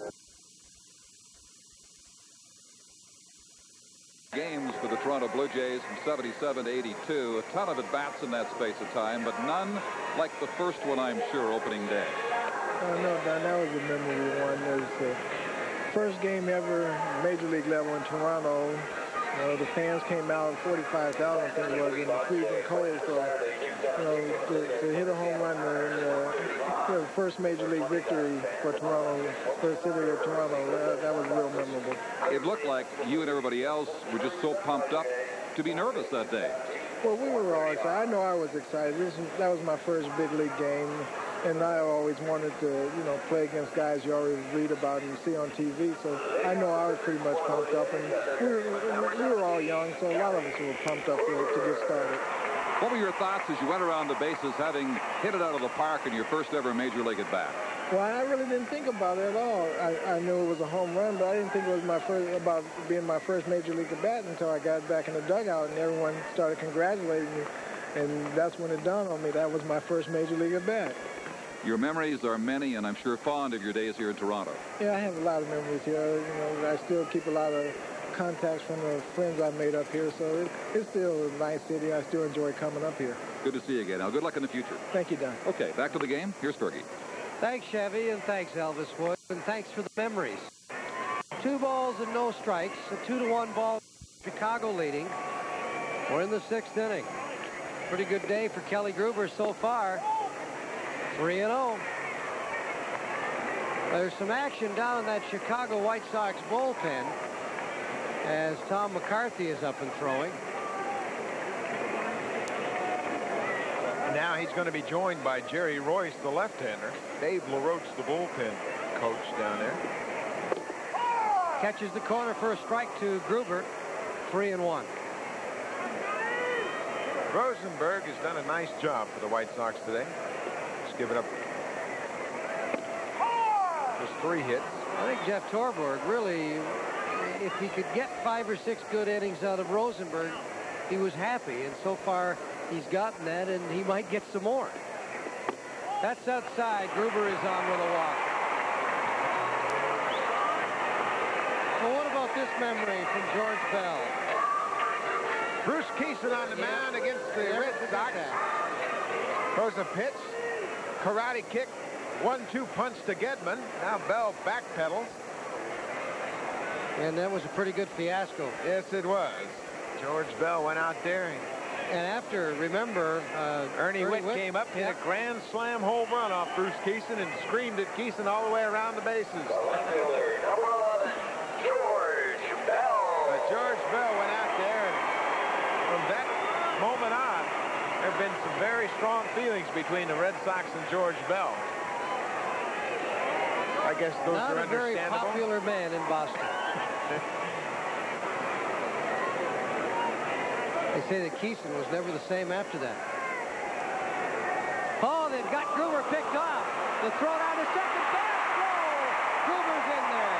Games for the Toronto Blue Jays from seventy-seven to eighty-two. A ton of at-bats in that space of time, but none like the first one, I'm sure, opening day. Uh, no, Don, that was a memorable one. It was the first game ever, Major League level in Toronto. You know, the fans came out, forty-five thousand, I think it was, in the freezing cold. So, you know, to, to hit a home run in uh, you know, first Major League victory for Toronto, for the city of Toronto, that, that was real memorable. It looked like you and everybody else were just so pumped up to be nervous that day. Well, we were all excited. I know I was excited. This was, that was my first big league game, and I always wanted to, you know, play against guys you always read about and see on T V. So I know I was pretty much pumped up, and we were, we were all young, so a lot of us were pumped up to, to get started. What were your thoughts as you went around the bases, having hit it out of the park in your first ever Major League at bat? Well, I really didn't think about it at all. I, I knew it was a home run, but I didn't think it was my first about being my first Major League at bat until I got back in the dugout and everyone started congratulating me, and that's when it dawned on me that was my first Major League at bat. Your memories are many, and I'm sure fond of your days here in Toronto. Yeah, I have a lot of memories here. You know, I still keep a lot of contacts from the friends I made up here, so it, it's still a nice city. I still enjoy coming up here. Good to see you again. Now, good luck in the future. Thank you, Don. Okay, back to the game. Here's Fergie. Thanks, Chevy, and thanks, Elvis Wood, and thanks for the memories. Two balls and no strikes, a two to one ball, Chicago leading. We're in the sixth inning. Pretty good day for Kelly Gruber so far. three and oh. There's some action down in that Chicago White Sox bullpen as Tom McCarthy is up and throwing. Now he's going to be joined by Jerry Royce, the left-hander. Dave LaRoche, the bullpen coach down there. Catches the corner for a strike to Gruber. Three and one. Rosenberg has done a nice job for the White Sox today. He's given up just three hits. I think Jeff Torborg really, if he could get five or six good innings out of Rosenberg, he was happy. And so far, he's gotten that, and he might get some more. That's outside. Gruber is on with a walk. Well, what about this memory from George Bell? Bruce Keeson on the Yeah. mound against the Yeah, Red Sox. Throws a pitch. Karate kick. one two punch to Gedman. Now Bell backpedals. And that was a pretty good fiasco. Yes, it was. George Bell went out there. And, and after, remember, uh, Ernie, Ernie Witt, Witt came up, hit yep. a grand slam home run off Bruce Keeson and screamed at Keeson all the way around the bases. George Bell. But George Bell went out there, and from that moment on, there have been some very strong feelings between the Red Sox and George Bell. I guess those Not are a very understandable. popular man in Boston. They say that Keeson was never the same after that. Oh, they've got Gruber picked off. The throw down to second base. Whoa! Gruber's in there.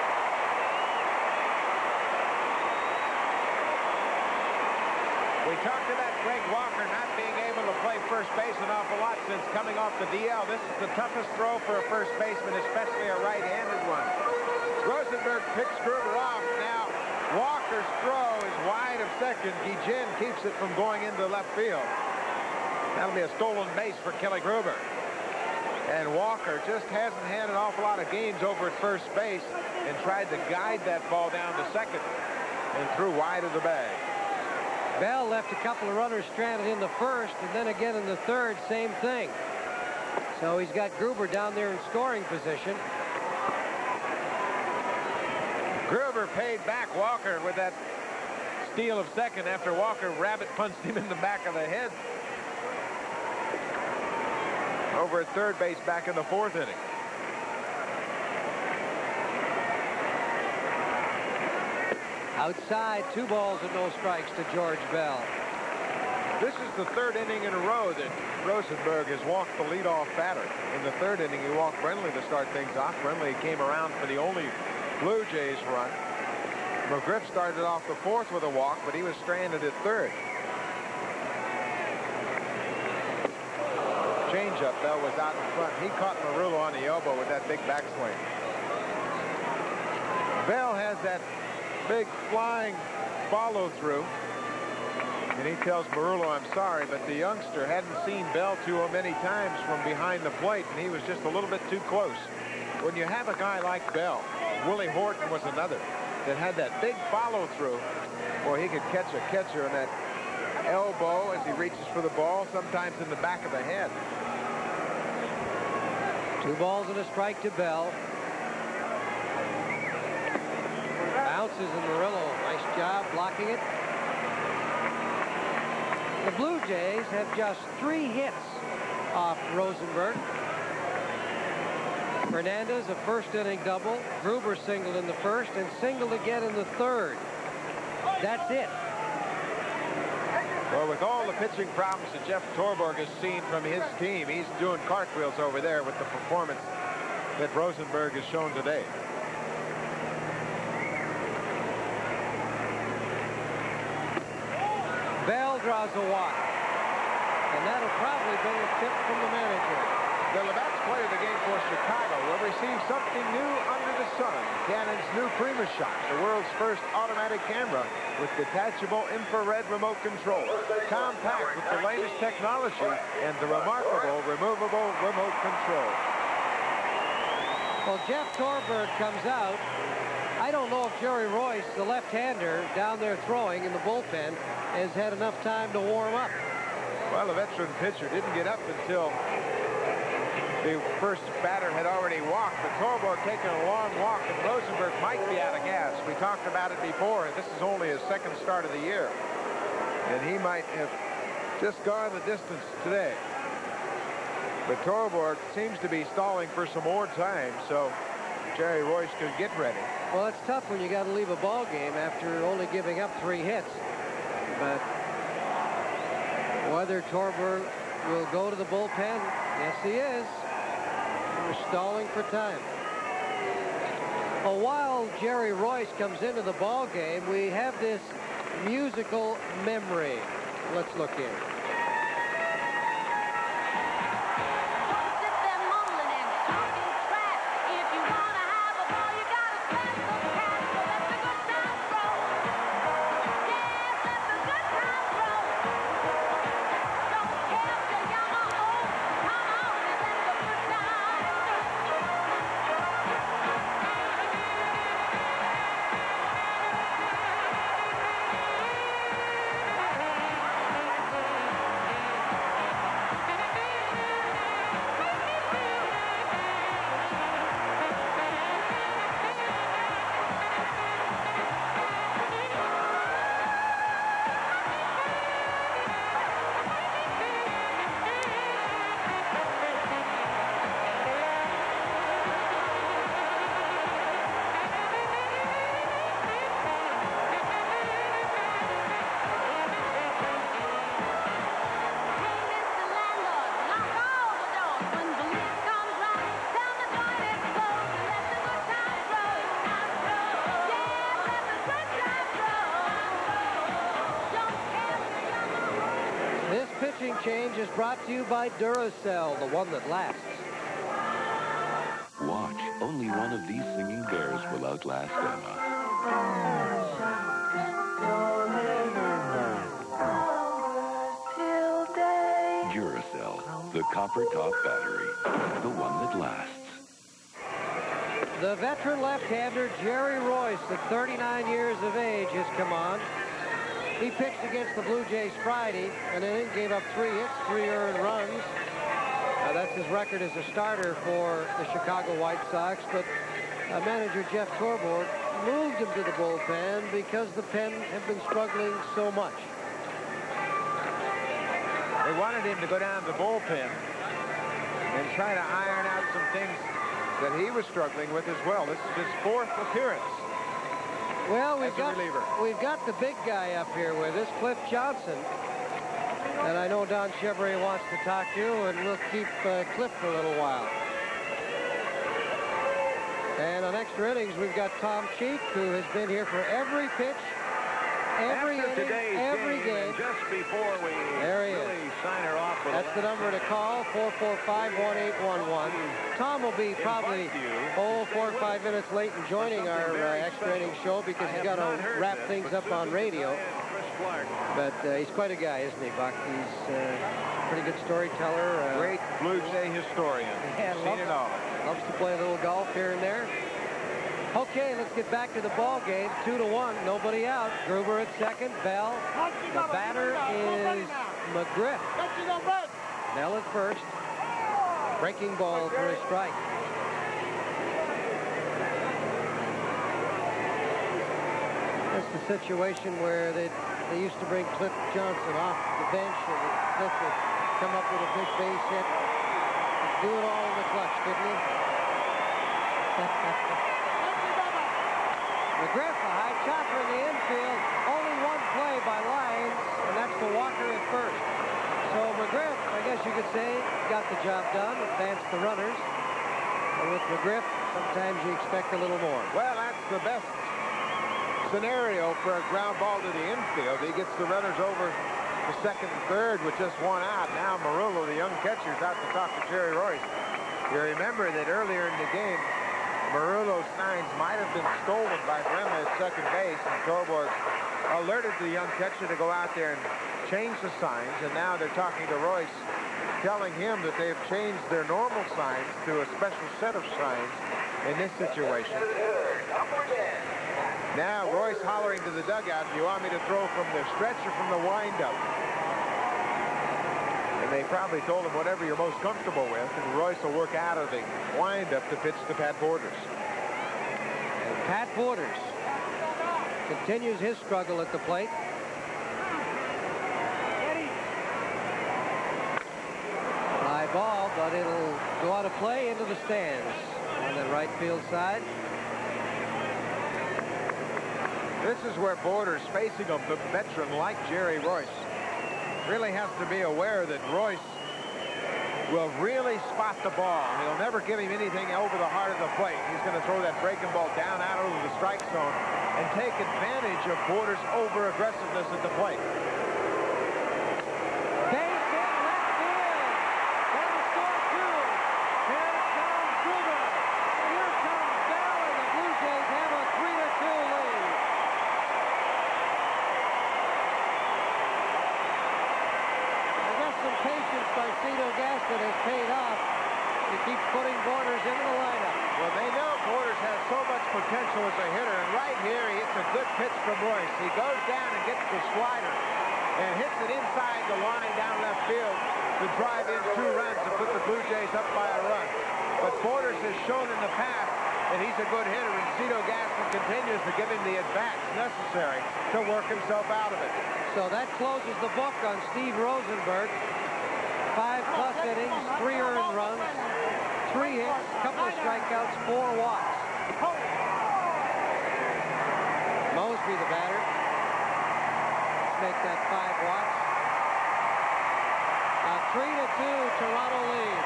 We talked about Greg Walker not being able to play first base an awful lot since coming off the D L. This is the toughest throw for a first baseman, especially a right-handed one. Rosenberg picks Gruber off. Now, Walker's throw is wide of second. Guillen keeps it from going into left field. That'll be a stolen base for Kelly Gruber. And Walker just hasn't had an awful lot of games over at first base and tried to guide that ball down to second and threw wide of the bag. Bell left a couple of runners stranded in the first, and then again in the third, same thing. So he's got Gruber down there in scoring position. Gruber paid back Walker with that steal of second after Walker rabbit punched him in the back of the head. Over at third base back in the fourth inning. Outside, two balls and no strikes to George Bell. This is the third inning in a row that Rosenberg has walked the leadoff batter. In the third inning, he walked Brenly to start things off. Brenly came around for the only Blue Jays run. McGriff started off the fourth with a walk, but he was stranded at third. Changeup, Bell was out in front. He caught Marulo on the elbow with that big backswing. Bell has that big flying follow-through. And he tells Marullo, I'm sorry, but the youngster hadn't seen Bell too many times from behind the plate, and he was just a little bit too close. When you have a guy like Bell, Willie Horton was another, that had that big follow-through, boy, he could catch a catcher on that elbow as he reaches for the ball, sometimes in the back of the head. Two balls and a strike to Bell. Bounces and Marullo, nice job blocking it. The Blue Jays have just three hits off Rosenberg. Fernandez, a first inning double. Gruber singled in the first and singled again in the third. That's it. Well, with all the pitching problems that Jeff Torborg has seen from his team, he's doing cartwheels over there with the performance that Rosenberg has shown today. Bell draws a walk, and that'll probably bring a tip from the manager. The Labatt's player of the game for Chicago will receive something new under the sun. Canon's new Prima Shot, the world's first automatic camera with detachable infrared remote control. Compact with the latest technology and the remarkable removable remote control. Well, Jeff Torborg comes out. I don't know if Jerry Royce, the left-hander down there throwing in the bullpen, has had enough time to warm up. Well, the veteran pitcher didn't get up until the first batter had already walked, but Torborg taking a long walk, and Rosenberg might be out of gas. We talked about it before. This is only his second start of the year, and he might have just gone the distance today. But Torborg seems to be stalling for some more time, so Jerry Royce could get ready. Well, it's tough when you got to leave a ball game after only giving up three hits. But whether Torborg will go to the bullpen, yes, he is. We're stalling for time. Well, while Jerry Royce comes into the ball game, we have this musical memory. Let's look in. Pitching change is brought to you by Duracell, the one that lasts. Watch. Only one of these singing bears will outlast Emma. Duracell, the copper top battery, the one that lasts. The veteran left-hander Jerry Royce, at thirty-nine years of age, has come on. He pitched against the Blue Jays Friday, and then gave up three hits, three earned runs. Uh, that's his record as a starter for the Chicago White Sox. But uh, manager Jeff Torborg moved him to the bullpen because the pen have been struggling so much. They wanted him to go down to the bullpen and try to iron out some things that he was struggling with as well. This is his fourth appearance. Well, we've got, we've got the big guy up here with us, Cliff Johnson. And I know Don Chevrolet wants to talk to you, and we'll keep uh, Cliff for a little while. And on extra innings, we've got Tom Cheek, who has been here for every pitch every After inning, today's every game, game. and just before we There he really is. sign her off. That's the number to call, four four five, one eight one one. Tom will be probably, oh, four or five minutes late in joining our uh, extra inning show because he's got to wrap things up on radio. But uh, he's quite a guy, isn't he, Buck? He's a uh, pretty good storyteller. Uh, Great Blue Jay historian. Yeah, Seen loves, it all. loves to play a little golf here and there. Okay, let's get back to the ball game. Two to one, nobody out. Gruber at second, Bell. The batter is McGriff. Bell at first. Breaking ball for a strike. That's the situation where they they used to bring Cliff Johnson off the bench, and Cliff would come up with a big base hit. He'd do it all in the clutch, didn't he? McGriff, a high chopper in the infield. Only one play by Lyons, and that's to Walker at first. So McGriff, I guess you could say, got the job done, advanced the runners. And with McGriff, sometimes you expect a little more. Well, that's the best scenario for a ground ball to the infield. He gets the runners over to second and third with just one out. Now Marullo, the young catcher, is out to talk to Jerry Royce. You remember that earlier in the game, Marullo's signs might have been stolen by Bremley at second base, and Torborg alerted the young catcher to go out there and change the signs, and now they're talking to Royce, telling him that they've changed their normal signs to a special set of signs in this situation. Now Royce hollering to the dugout, "Do you want me to throw from the stretch or from the windup?" And they probably told him whatever you're most comfortable with, and Royce will work out of the windup to pitch to Pat Borders. And Pat Borders continues his struggle at the plate. High ball, but it'll go out of play into the stands on the right field side. This is where Borders, facing a veteran like Jerry Royce, really has to be aware that Royce will really spot the ball. He'll never give him anything over the heart of the plate. He's going to throw that breaking ball down out over the strike zone and take advantage of Borders' over-aggressiveness at the plate. Base hit left field. That'll score two. Here comes Gruber. Here comes Bell, and the Blue Jays have a three to two lead. I guess some patience by Cito Gaston has paid off. He keeps putting Borders into the lineup. Well, they know Borders has so much potential as a hitter, and right here he hits a good pitch from Royce. He goes down and gets the slider and hits it inside the line down left field to drive in two runs to put the Blue Jays up by a run. But Borders has shown in the past that he's a good hitter, and Cito Gaston continues to give him the at-bats necessary to work himself out of it. So that closes the book on Steve Rosenberg. Five plus innings, three earned runs, three hits, couple of strikeouts, four walks. Mosby, the batter. Let's make that five walks. A three to two Toronto lead.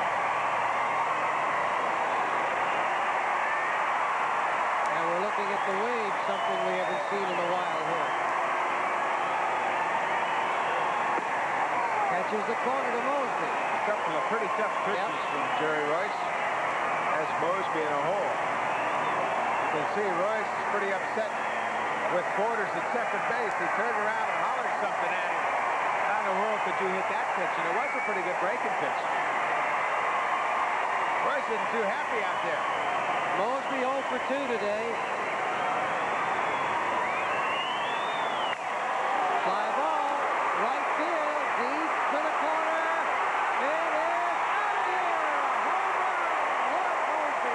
And we're looking at the wave, something we haven't seen in a while here. Catches the corner to Mosby. A couple of pretty tough pitches yep. from Jerry Royce. Has Mosby in a hole. You can see Royce is pretty upset with Borders at second base. He turned around and hollered something at him. How in the world could you hit that pitch? And it was a pretty good breaking pitch. Royce isn't too happy out there. Mosby oh for two today. Fly ball, right field, deep to the corner. It is out of here. Home run, Lloyd Mosby.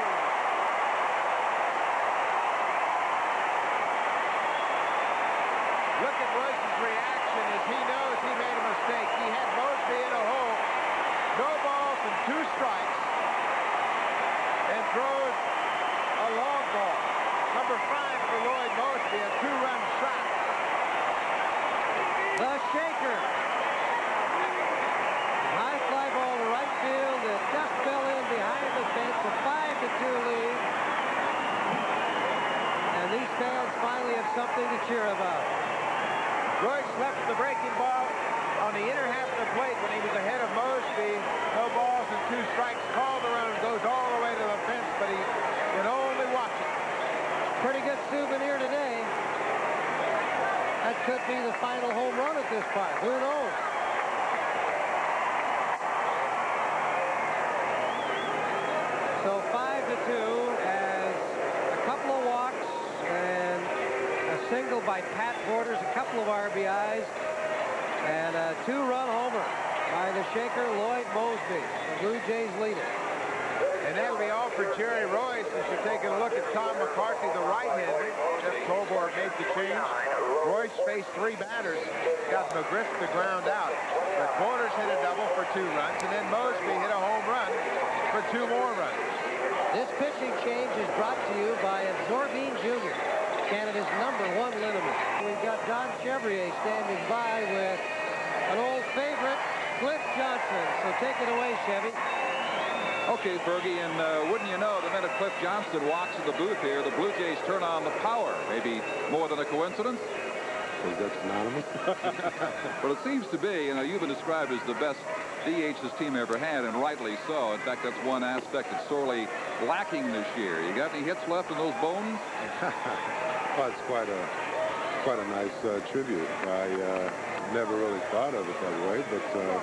Look at Royce's reaction as he knows he made a mistake. He had Mosby in a hole. No balls and two strikes. And throws a long ball. Number five for Lloyd Mosby, a two-run shot. The shaker. High fly ball to right field. It just fell in behind the fence. A five to two lead. And these fans finally have something to cheer about. two as a couple of walks and a single by Pat Borders, a couple of R B Is, and a two-run homer by the shaker Lloyd Mosby. The Blue Jays lead it. And that'll be all for Jerry Royce as you're taking a look at Tom McCarthy, the right-hander. Jeff Tolborg made the change. Royce faced three batters, got McGriff to ground out. But Borders hit a double for two runs, and then Mosby hit a home run for two more runs. This pitching change is brought to you by Absorbine Junior, Canada's number one liniment. We've got Don Chevrier standing by with an old favorite, Cliff Johnson. So take it away, Chevy. Okay, Fergie, and uh, wouldn't you know, the minute Cliff Johnston walks in the booth here, the Blue Jays turn on the power. Maybe more than a coincidence? Is that synonymous? Well, it seems to be. You know, you've been described as the best D H this team ever had, and rightly so. In fact, that's one aspect that's sorely lacking this year. You got any hits left in those bones? Well, it's quite a quite a nice uh, tribute. I uh, never really thought of it that way, but uh,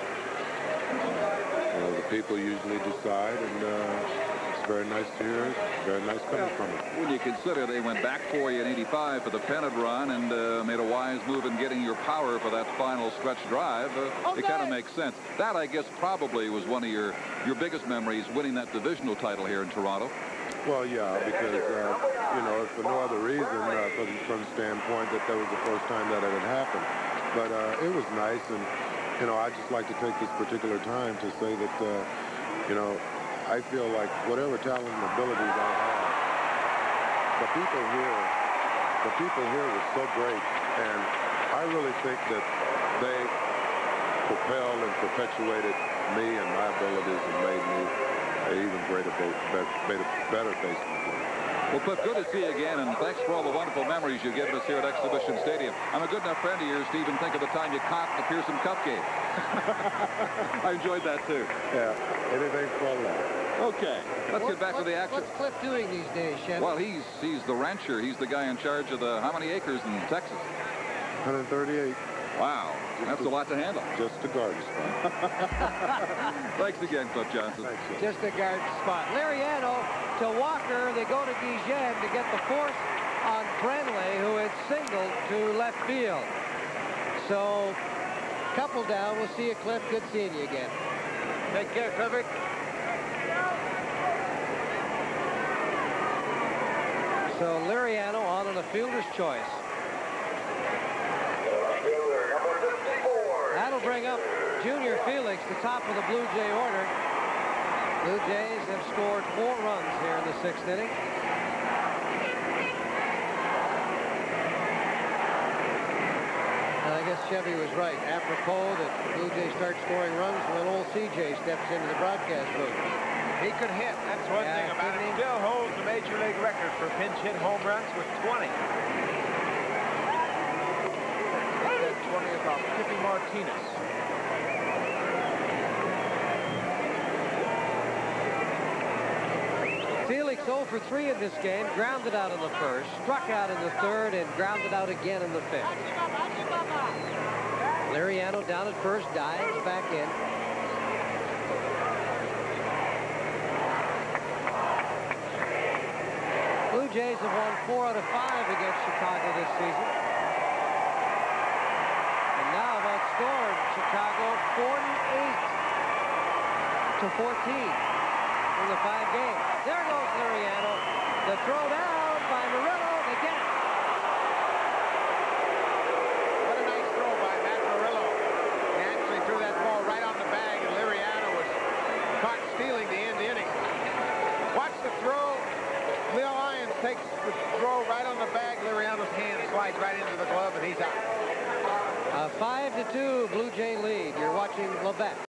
you know, the people usually decide, and uh, it's very nice to hear it. Very nice coming from it. When you consider they went back for you in eighty-five for the pennant run and uh, made a wise move in getting your power for that final stretch drive, uh, okay. It kind of makes sense. That, I guess, probably was one of your, your biggest memories, winning that divisional title here in Toronto. Well, yeah, because, uh, you know, if for no other reason, uh, from, from the standpoint that that was the first time that it had happened. But uh, it was nice, and, you know, I'd just like to take this particular time to say that, uh, you know, I feel like whatever talent and abilities I have, the people here, the people here were so great, and I really think that they propelled and perpetuated me and my abilities and made me an even greater, better, better baseball player. Well, Cliff, good to see you again, and thanks for all the wonderful memories you've given us here at Exhibition Stadium. I'm a good enough friend of yours to even think of the time you caught the Pearson Cup game. I enjoyed that, too. Yeah, anything for that. Okay, let's what, get back what, to the action. What's Cliff doing these days, Chevy? Well, he's he's the rancher. He's the guy in charge of the, how many acres in Texas? one hundred thirty-eight. Wow, just that's a, a lot to handle. Just a garden spot. Thanks again, Cliff Johnson. Thanks, just a garden spot. Lariano to Walker. They go to Guillen to get the force on Brenley, who had singled to left field. So, couple down. We'll see you, Cliff. Good seeing you again. Take care, Clifford. So Liriano on in a fielder's choice. That'll bring up Junior Felix, the top of the Blue Jay order. Blue Jays have scored four runs here in the sixth inning. And I guess Chevy was right. Apropos that the Blue Jays start scoring runs when old C J steps into the broadcast booth. He could hit. That's one yeah, thing about it. Still holds the major league record for pinch hit home runs with twenty. That twentieth off Tippy Martinez. Felix oh for three in this game, grounded out in the first, struck out in the third, and grounded out again in the fifth. Liriano down at first, dives back in. Blue Jays have won four out of five against Chicago this season. And now have outscored Chicago forty-eight to fourteen in the five games. There goes Liriano. The throw down by Murillo. They get it. What a nice throw by Matt Murillo. He actually threw that ball right on the bag, and Liriano was caught stealing to end the inning. Watch the throw. Leo Lyons takes the throw right on the bag. Liriano's hand slides right into the glove, and he's out. A five to two Blue Jay lead. You're watching Lebec.